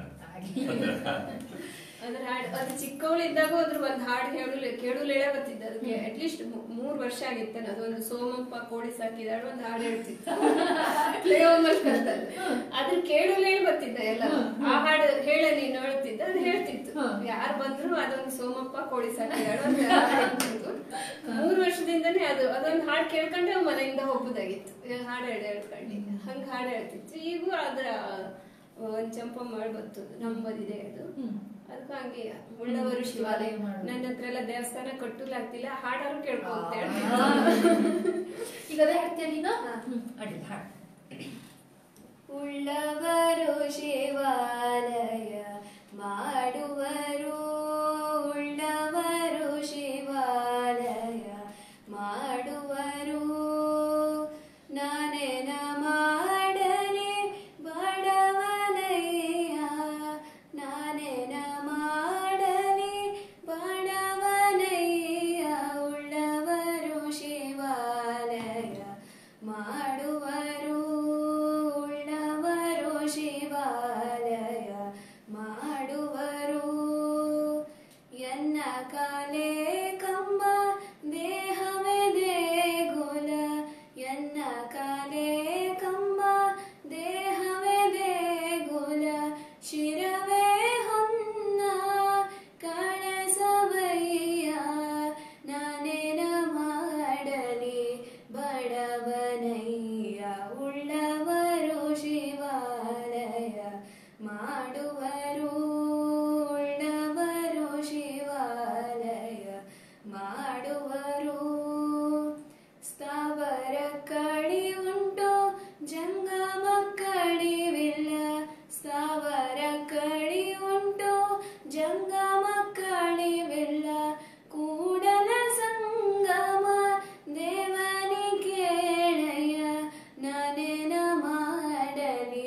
ಅದ್ರ ಹಾಡು ಅದು ಚಿಕ್ಕವಳಿದ್ದಾಗ ಅದ್ರ ಒಂದ್ ಹಾಡು ಹೇಳು ಕೇಳುಲೇಳೆ ಬರ್ತಿದ್ದ. ಅದಕ್ಕೆ ಅಟ್ಲೀಸ್ಟ್ ಮೂರ್ ವರ್ಷ ಆಗಿತ್ತಾನೆ. ಅದೊಂದು ಸೋಮಪ್ಪ ಕೋಡಿ ಸಾಕಿದಾಳು ಒಂದು ಹಾಡು ಹೇಳ್ತಿತ್ತು, ಅದ್ರ ಕೇಳುಲೇಳೆ ಬರ್ತಿದ್ದ ಎಲ್ಲ. ಆ ಹಾಡು ಹೇಳ ನೀನು ಹೇಳ್ತಿದ್ದ, ಅದು ಹೇಳ್ತಿತ್ತು. ಯಾರು ಬಂದ್ರು ಅದೊಂದು ಸೋಮಪ್ಪ ಕೋಡಿ ಸಾಕಿದಾಳು ಅಂತ ಹೇಳ್ತಿತ್ತು. ಮೂರ್ ವರ್ಷದಿಂದನೇ ಅದು ಅದೊಂದು ಹಾಡು ಕೇಳ್ಕೊಂಡೆ ಮನೆಯಿಂದ ಹೋಗುದಾಗಿತ್ತು, ಹಾಡು ಹೇಳಿ ಹೇಳ್ಕೊಂಡು ಹಂಗ ಹಾಡು ಹೇಳ್ತಿತ್ತು. ಈಗೂ ಅದ್ರ ಒಂದ್ ಚಂಪ ಮಾಡ್ಬತ್ತು ನಮ್ಮದಿದೆ ಅದು. ಅದಕ್ಕೆ ಹಂಗೆ ಉಳ್ಳವರು ಶಿವಾಲಯ. ನನ್ನ ಹತ್ರ ಎಲ್ಲ ದೇವಸ್ಥಾನ ಕಟ್ಟಲಾಗ್ತಿಲ್ಲ, ಹಾಡಾರು ಕೇಳ್ಕೊಂತ ಈಗ ಅದೇ ಹೇಳ್ತೀಯ ನೀನು. ಅಡ್ಡಿಲ್ಲ ಹಾಡು. ಉಳ್ಳವರು ಶಿವಾಲಯ ಮಾಡುವರು, ಉಳ್ಳವರು ಶಿವಾಲಯ ಮಾಡುವರು, ನಾನೇನ ಮಾಡಲಿ ಬಡವನಯ್ಯ, ನಾನೇನ ಮಾಡಲಿ ಬಡವನಯ್ಯ, ಉಳ್ಳವರು ಶಿವಾಲಯ ಮಾಡುವರು, ಉಳ್ಳವರು ಶಿವಾಲಯ ಮಾಡುವರು. ಜಂಗಮ ಕಣಿವೆಲ್ಲ ಕೂಡಲ ಸಂಗಮ ದೇವನಿ ಕೇಳಯ್ಯ ನಾನೇನ ಮಾಡಲಿ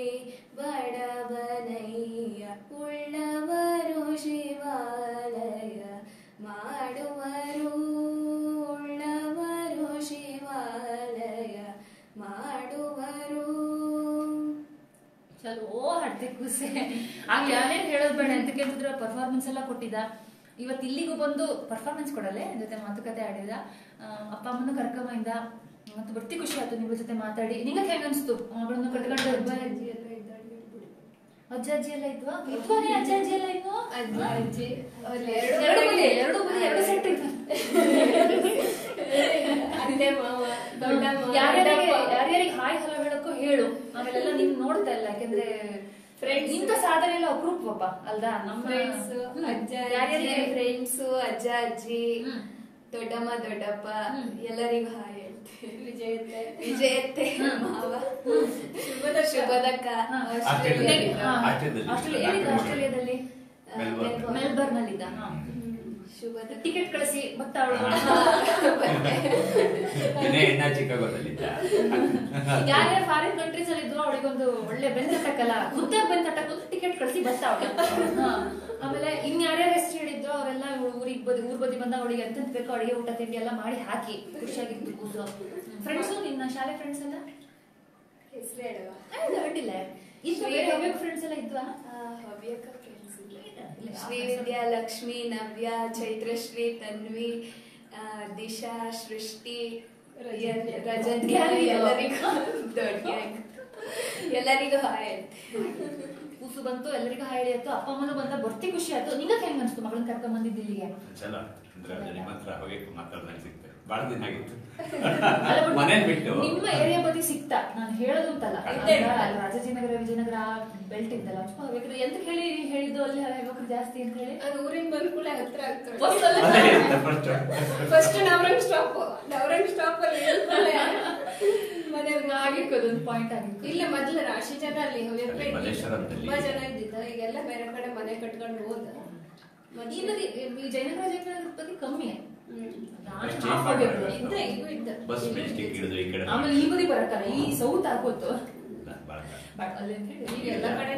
ಬಡವನಯ್ಯ ಉಳ್ಳವರು ಶಿವಾಲಯ ಮಾಡುವರು ಉಳ್ಳವರು ಶಿವಾಲಯ ಮಾಡುವರು. ಚಲೋ ಹಾಡ್ತೆ ಕೂಸೆ. ಆಗ ಯಾರೇನ್ ಹೇಳೋದ್ ಬೇಡ ಅಂತ ಕೇಳಿದ್ರೆ ಪರ್ಫಾರ್ಮೆನ್ಸ್ ಎಲ್ಲ ಕೊಟ್ಟಿದ್ದ. ಇವತ್ತು ಇಲ್ಲಿಗೂ ಬಂದು ಪರ್ಫಾರ್ಮೆನ್ಸ್ ಕೊಡಲೆ ಜೊತೆ ಮಾತುಕತೆ ಆಡಿದ. ಅಪ್ಪ ಅಮ್ಮನ ಕರ್ಕೊಂಬಂದ ಮತ್ತು ಬರ್ತಿ ಖುಷಿ ಆಯ್ತು ನಿಮ್ಗಳ ಜೊತೆ ಮಾತಾಡಿ. ನಿಂಗೆ ಹೆಂಗ ಅನ್ಸ್ತು ಮಗಳನ್ನು ಕಟ್ಕೊಂಡು? ಅಜ್ಜ ಅಜ್ಜಿ ಎಲ್ಲ ಇದ್ವಾ ಇದ್ವಾ ನೀ ಅಜ್ಜ ಅಜ್ಜಿ ಎಲ್ಲ ಇದ್ವಾ? ಅಜ್ಜ ಅಜ್ಜಿ ಎರಡು ಬದಿ ಎರಡು ಬದಿ ಎರಡು ಸೆಟ್ ಇದ್ವ. ಅತ್ತೆ ಮಾವ ದೊಡ್ಡ ಯಾರ್ಯಾರಿಗೆ ಯಾರ್ಯಾರಿಗೆ ಹಾಯ್ ಹಲೋ ಹೇಳಕ್ಕೋ ಹೇಳು. ಆಮೇಲೆಲ್ಲ ನೀನ್ ನೋಡ್ತಾ ಇಲ್ಲ ಯಾಕೆಂದ್ರೆ ಫ್ರೆಂಡ್ಸ್ ಇಂಥ ಸಾಧನೆ ಎಲ್ಲ ಅಪರೂಪಪ್ಪ ಅಲ್ದಾ? ನಮ್ಮ ಫ್ರೆಂಡ್ಸ್ ಅಜ್ಜ ಯಾರ್ಯಾರಿಗೆ ಫ್ರೆಂಡ್ಸ್ ಅಜ್ಜ ಅಜ್ಜಿ ದೊಡ್ಡಮ್ಮ ದೊಡ್ಡಪ್ಪ ಎಲ್ಲರಿಗೂ ಹಾಯ್ ಹೇಳ್ತೆ. ವಿಜಯತೆ ವಿಜಯತೆ ಮಾವ ಶುಭದ ಶುಭದಕ್ಕ ಆಸ್ಟ್ರೇಲಿಯಾದಲ್ಲಿ ಮೆಲ್ಬರ್ನ್ ಅಲ್ಲಿ ಇದ್ದ. ಶುಭದ ಟಿಕೆಟ್ ಕಳಿಸಿ ಬರ್ತಾವಳು. ಯಾರ್ಯಾರು ಫಾರಿನ್ ಕಂಟ್ರೀಸ್ ಅಲ್ಲಿ ಇದ್ರು ಅವಳಿಗೊಂದು ಒಳ್ಳೆ ಬೆನ್ ತಟ್ಟಕ್ಕಲ್ಲ ಮುದ್ದೆ ಬೆನ್ ತಟ್ಟಕ್ ಟಿಕೆಟ್ ಕಳಿಸಿ ಬರ್ತಾವಳ. ಆಮೇಲೆ ಇನ್ ಯಾರ್ಯಾರ ಹೆಸರು ಹೇಳಿದ್ರು ಅವರೆಲ್ಲ ಊರಿಗೆ ಬದಿ ಊರ್ ಬದಿ ಬಂದ ಅವಳಿಗೆ ಎಂತ ಬೇಕು ಅಡಿಗೆ ಊಟ ತಿಂಡಿ ಎಲ್ಲ ಮಾಡಿ ಹಾಕಿ ಖುಷಿಯಾಗಿತ್ತು ಕೂಸು. ಫ್ರೆಂಡ್ಸು ನಿನ್ನ ಶಾಲೆ ಫ್ರೆಂಡ್ಸ್ ಎಲ್ಲ ಹೆಸರು ಹೇಳುವ ಅಡ್ಡಿಲ್ಲ. ಇಷ್ಟು ಬೇರೆ ಹವ್ಯಕ ಫ್ರೆಂಡ್ಸ್ ಎಲ್ಲ ಇದ್ವಾ? ಹವ್ಯಕ ಫ್ರೆಂಡ್ಸ್ ಶ್ರೀ ವಿದ್ಯಾ ಲಕ್ಷ್ಮಿ ನವ್ಯ ಚೈತ್ರಶ್ರೀ ತನ್ವಿ ದಿಶಾ ಸೃಷ್ಟಿ ರಜತ್ ಎಲ್ಲರಿಗೂ ದೊಡ್ಡ ಎಲ್ಲರಿಗೂ ಹಾಯ್ ಕೂಸು ಬಂತು ಎಲ್ಲರಿಗೂ ಹಾಯ್ ಆಯ್ತು. ಅಪ್ಪ ಅಮ್ಮನೂ ಬಂದ ಬರ್ತಿ ಖುಷಿ ಆಯ್ತು. ನಿಂಗೆ ಹೆಂಗ್ ಅನ್ಸ್ತು ಮಗಳನ್ನ ಕರ್ಕೊಂಡ್ ಬಂದಿದ್ದು ಇಲ್ಲಿಗೆ? ಚಲೋ ನಿಮ್ಮ ಹತ್ರ ಹೋಗಕ್ಕೆ ಮಾತಾಡ್ದಂಗೆ ಸಿಗ್ತದೆ. ಬಹಳ ದಿನ ಆಗಿತ್ತು ಮನೇನ್ ಬಿಟ್ಟು. ನಿಮ್ಮ ಏರಿಯಾ ಬದಿ ಸಿಕ್ತಾ ನಾನು ಹೇಳೋದು ಅಂತಲ್ಲ. ರಾಜಾಜಿನಗರ ವಿಜಯನಗರ ಬೆಲ್ಟ್ ಇದ್ದಲ್ಲ ಎಂತ ಹೇಳಿ ಹೇಳಿದ್ದು ಅಲ್ಲಿ ಹೆಣ್ಮಕ್ಳು ಜಾಸ್ತಿ ಅಂತ ಹೇಳಿ ಅದು ಊರಿಂದ ಬಂದ ಕೂಡ ಹತ್ರ ಆಗ್ತದೆ. First Navrang stop Navrang stop ಅಲ್ಲಿ ಮನೆ ಆಗಿಕ್ಕೋದೊಂದು ಪಾಯಿಂಟ್ ಆಗಿತ್ತು. ಇಲ್ಲ ಮೊದ್ಲು ರಾಶಿ ಜನ ಅಲ್ಲಿ ತುಂಬಾ ಜನ ಇದ್ದಿದ್ದ. ಈಗೆಲ್ಲ ಬೇರೆ ಕಡೆ ಮನೆ ಕಟ್ಕೊಂಡು ಹೋದ. ಈ ಬದಿ ಈ ಜಯನಗರ ಜಯನಗರ ಬದಿ ಕಮ್ಮಿ. ಆಮೇಲೆ ಈ ಬದಿ ಬರಕಲ್ಲ ಈ ಸೌತ್ ಹಾಕೋತು ಎಲ್ಲ ಕಡೆ.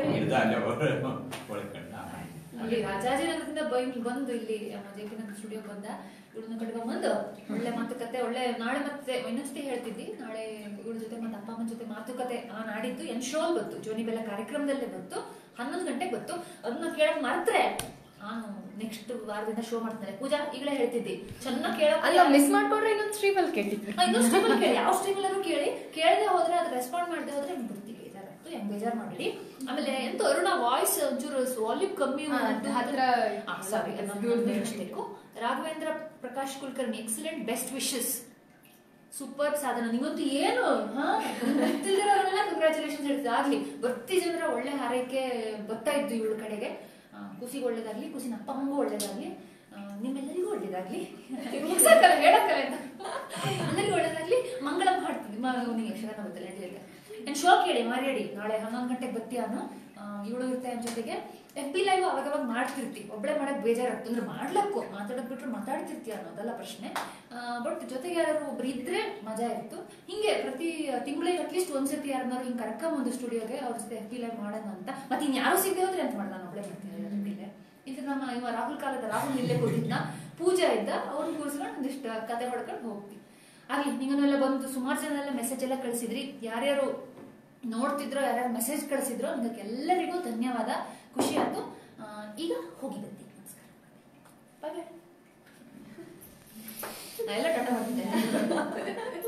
ಅಲ್ಲಿ ರಾಜಾಜಿನಗರದಿಂದ ಬಂದು ಇಲ್ಲಿ ಜೆಪಿನಗರ ಸ್ಟುಡಿಯೋ ಬಂದ ಇವಳನ್ನ ಕಟ್ಕೊಂಡ್ ಬಂದು ಒಳ್ಳೆ ಮಾತುಕತೆ ಒಳ್ಳೆ ನಾಳೆ ಮತ್ತೆ ಇನ್ನೊಂದ್ಸತಿ ಹೇಳ್ತಿದ್ದಿ ನಾಳೆ ಇವಳ ಜೊತೆ ಮತ್ತೆ ಅಪ್ಪ ಅಮ್ಮನ ಜೊತೆ ಮಾತುಕತೆ ಆ ನಾಡಿದ್ದು ಎನ್ ಶೋ ಬಂತು ಜೋನಿ ಬೆಲ್ಲ ಕಾರ್ಯಕ್ರಮದಲ್ಲೇ ಬಂತು ಹನ್ನೊಂದು ಗಂಟೆಗೆ ಬಂತು. ಅದನ್ನ ಕೇಳಕ್ ಮಾತ್ರ ನಾನು ನೆಕ್ಸ್ಟ್ ವಾರದಿಂದ ಶೋ ಮಾಡ್ತಾರೆ. ಪೂಜಾ ಈಗಲೇ ಹೇಳ್ತಿದ್ದಿ ಚೆನ್ನಾಗಿ ಕೇಳಕ್ ಅಲ್ಲ ಮಿಸ್ ಮಾಡ್ಕೊಂಡ್ರೆ ಇನ್ನೊಂದು ಸ್ಟ್ರೀಮ್ ಅಲ್ಲಿ ಕೇಳಿ ಇನ್ನೊಂದು ಸ್ಟ್ರೀಮ್ ಅಲ್ಲಿ ಕೇಳಿ ಯಾವ ಸ್ಟ್ರೀಮ್ ಅಲ್ಲೂ ಕೇಳಿ ಕೇಳದೆ ಹೋದ್ರೆ ಅದು ರೆಸ್ಪಾಂಡ್ ಮಾಡದೆ ಹೋದ್ರೆ ನಿಮ್ಗೆ ಗೊತ್ತಿಲ್ಲ ಬೇಜಾರಾಗ್ತು ಹೆಂಗ್ ಬೇಜಾರ್ ಮಾಡಿ. ಆಮೇಲೆ ಎಂತ ಅರುಣ ವಾಯ್ಸ್ ಒಂಚೂರು ವಾಲ್ಯೂಮ್ ಕಮ್ಮಿ ಹತ್ರ ಸಾರಿ ಬೇಕು. Raghavendra Prakash Kulkarni excellent best wishes super Sadhana ನಿಮ್ಮಂತೂ ಏನು ಗೊತ್ತಿಲ್ಲದವರೆಲ್ಲ ಕಂಗ್ರಾಚುಲೇಷನ್ಸ್ ಹೇಳ್ತಿದ್ದೆ. ಆಗ್ಲಿ ಬರ್ತಿ ಜನರ ಒಳ್ಳೆ ಹಾರೈಕೆ ಬರ್ತಾ ಇದ್ದು ಇವಳ ಕಡೆಗೆ. ಖುಷಿಗೆ ಒಳ್ಳೇದಾಗ್ಲಿ ಖುಷಿನ ಅಪ್ಪ ಅಮ್ಮಗೂ ಒಳ್ಳೇದಾಗ್ಲಿ ನಿಮ್ಮೆಲ್ಲರಿಗೂ ಒಳ್ಳೇದಾಗ್ಲಿ ಹೇಳಕ್ಕಲ್ಲ ಎಲ್ಲರಿಗೂ ಒಳ್ಳೇದಾಗ್ಲಿ ಮಂಗಳ ಮಾಡ್ತಿದ್ವಿ ಅವನಿಗೆ ಯಕ್ಷಗಾನ ಗೊತ್ತಿಲ್ಲ ಹೇಳಿದ್ರೆ ಏನ್ ಶೋ ಕೇಳಿ ಮಾರ್ಯಾಡಿ ನಾಳೆ ಹನ್ನೊಂದು ಗಂಟೆಗೆ ಬರ್ತೀಯಾನು ಇವಳು ಇರ್ತೆ ಅನ್ ಜೊತೆಗೆ ಎಫ್ ಬಿ ಲೈವ್ ಅವಾಗವಾಗ ಮಾಡ್ತಿರ್ತಿ ಒಬ್ಬಳೆ ಮಾಡಕ್ ಬೇಜಾರಾಗ್ತು ಅಂದ್ರೆ ಮಾಡ್ಲಕ್ಕು ಮಾತಾಡಕ್ ಬಿಟ್ರೆ ಮಾತಾಡ್ತಿರ್ತೀಯ ಅನ್ನೋದಲ್ಲ ಪ್ರಶ್ನೆ. ಬಟ್ ಜೊತೆಗೆ ಯಾರು ಒಬ್ರು ಇದ್ರೆ ಮಜಾ ಇತ್ತು. ಹಿಂಗೆ ಪ್ರತಿ ತಿಂಗಳಿಗೆ ಅಟ್ಲೀಸ್ಟ್ ಒಂದ್ಸತಿ ಯಾರನ್ನಾರು ಹಿಂಗೆ ಕರ್ಕೊಂಬಂದು ಸ್ಟುಡಿಯೋಗೆ ಅವ್ರ ಜೊತೆ ಎಫ್ ಬಿ ಲೈವ್ ಮಾಡೋಣ ಅಂತ. ಮತ್ತೆ ಇನ್ ಯಾರು ಸಿಗದೆ ಹೋದ್ರೆ ಅಂತ ಮಾಡ ನಾನು ಒಬ್ಬಳೆ ಮಾಡ್ತೀನಿ ಇಲ್ಲೇ ಇದು ನಮ್ಮ ಇವ ರಾಹುಲ್ ಕಾಲದ ರಾಹುಲ್ ಇಲ್ಲೇ ಕೂತಿದ್ನ ಪೂಜಾ ಇದ್ದ ಅವ್ರನ್ನ ಕೂರಿಸ್ಕೊಂಡು ಒಂದಿಷ್ಟು ಕತೆ ಹೊಡ್ಕೊಂಡು ಹೋಗ್ತೀವಿ. ಆಗ್ಲಿ ನಿಂಗನೆಲ್ಲ ಬಂದು ಸುಮಾರು ಜನ ಎಲ್ಲ ಮೆಸೇಜ್ ಎಲ್ಲ ಕಳಿಸಿದ್ರಿ. ಯಾರ್ಯಾರು ನೋಡ್ತಿದ್ರೋ ಯಾರ್ಯಾರು ಮೆಸೇಜ್ ಕಳಿಸಿದ್ರೋ ನಿಮಗೆ ಎಲ್ಲರಿಗೂ ಧನ್ಯವಾದ. ಖುಷಿ ಆಯ್ತು. ಈಗ ಹೋಗಿ ಬರ್ತೀನಿ. ನಮಸ್ಕಾರ ಬಾಯ್. ಎಲ್ಲ ಟಾಟಾ ಮಾಡ್ತಿದ್ದೆ.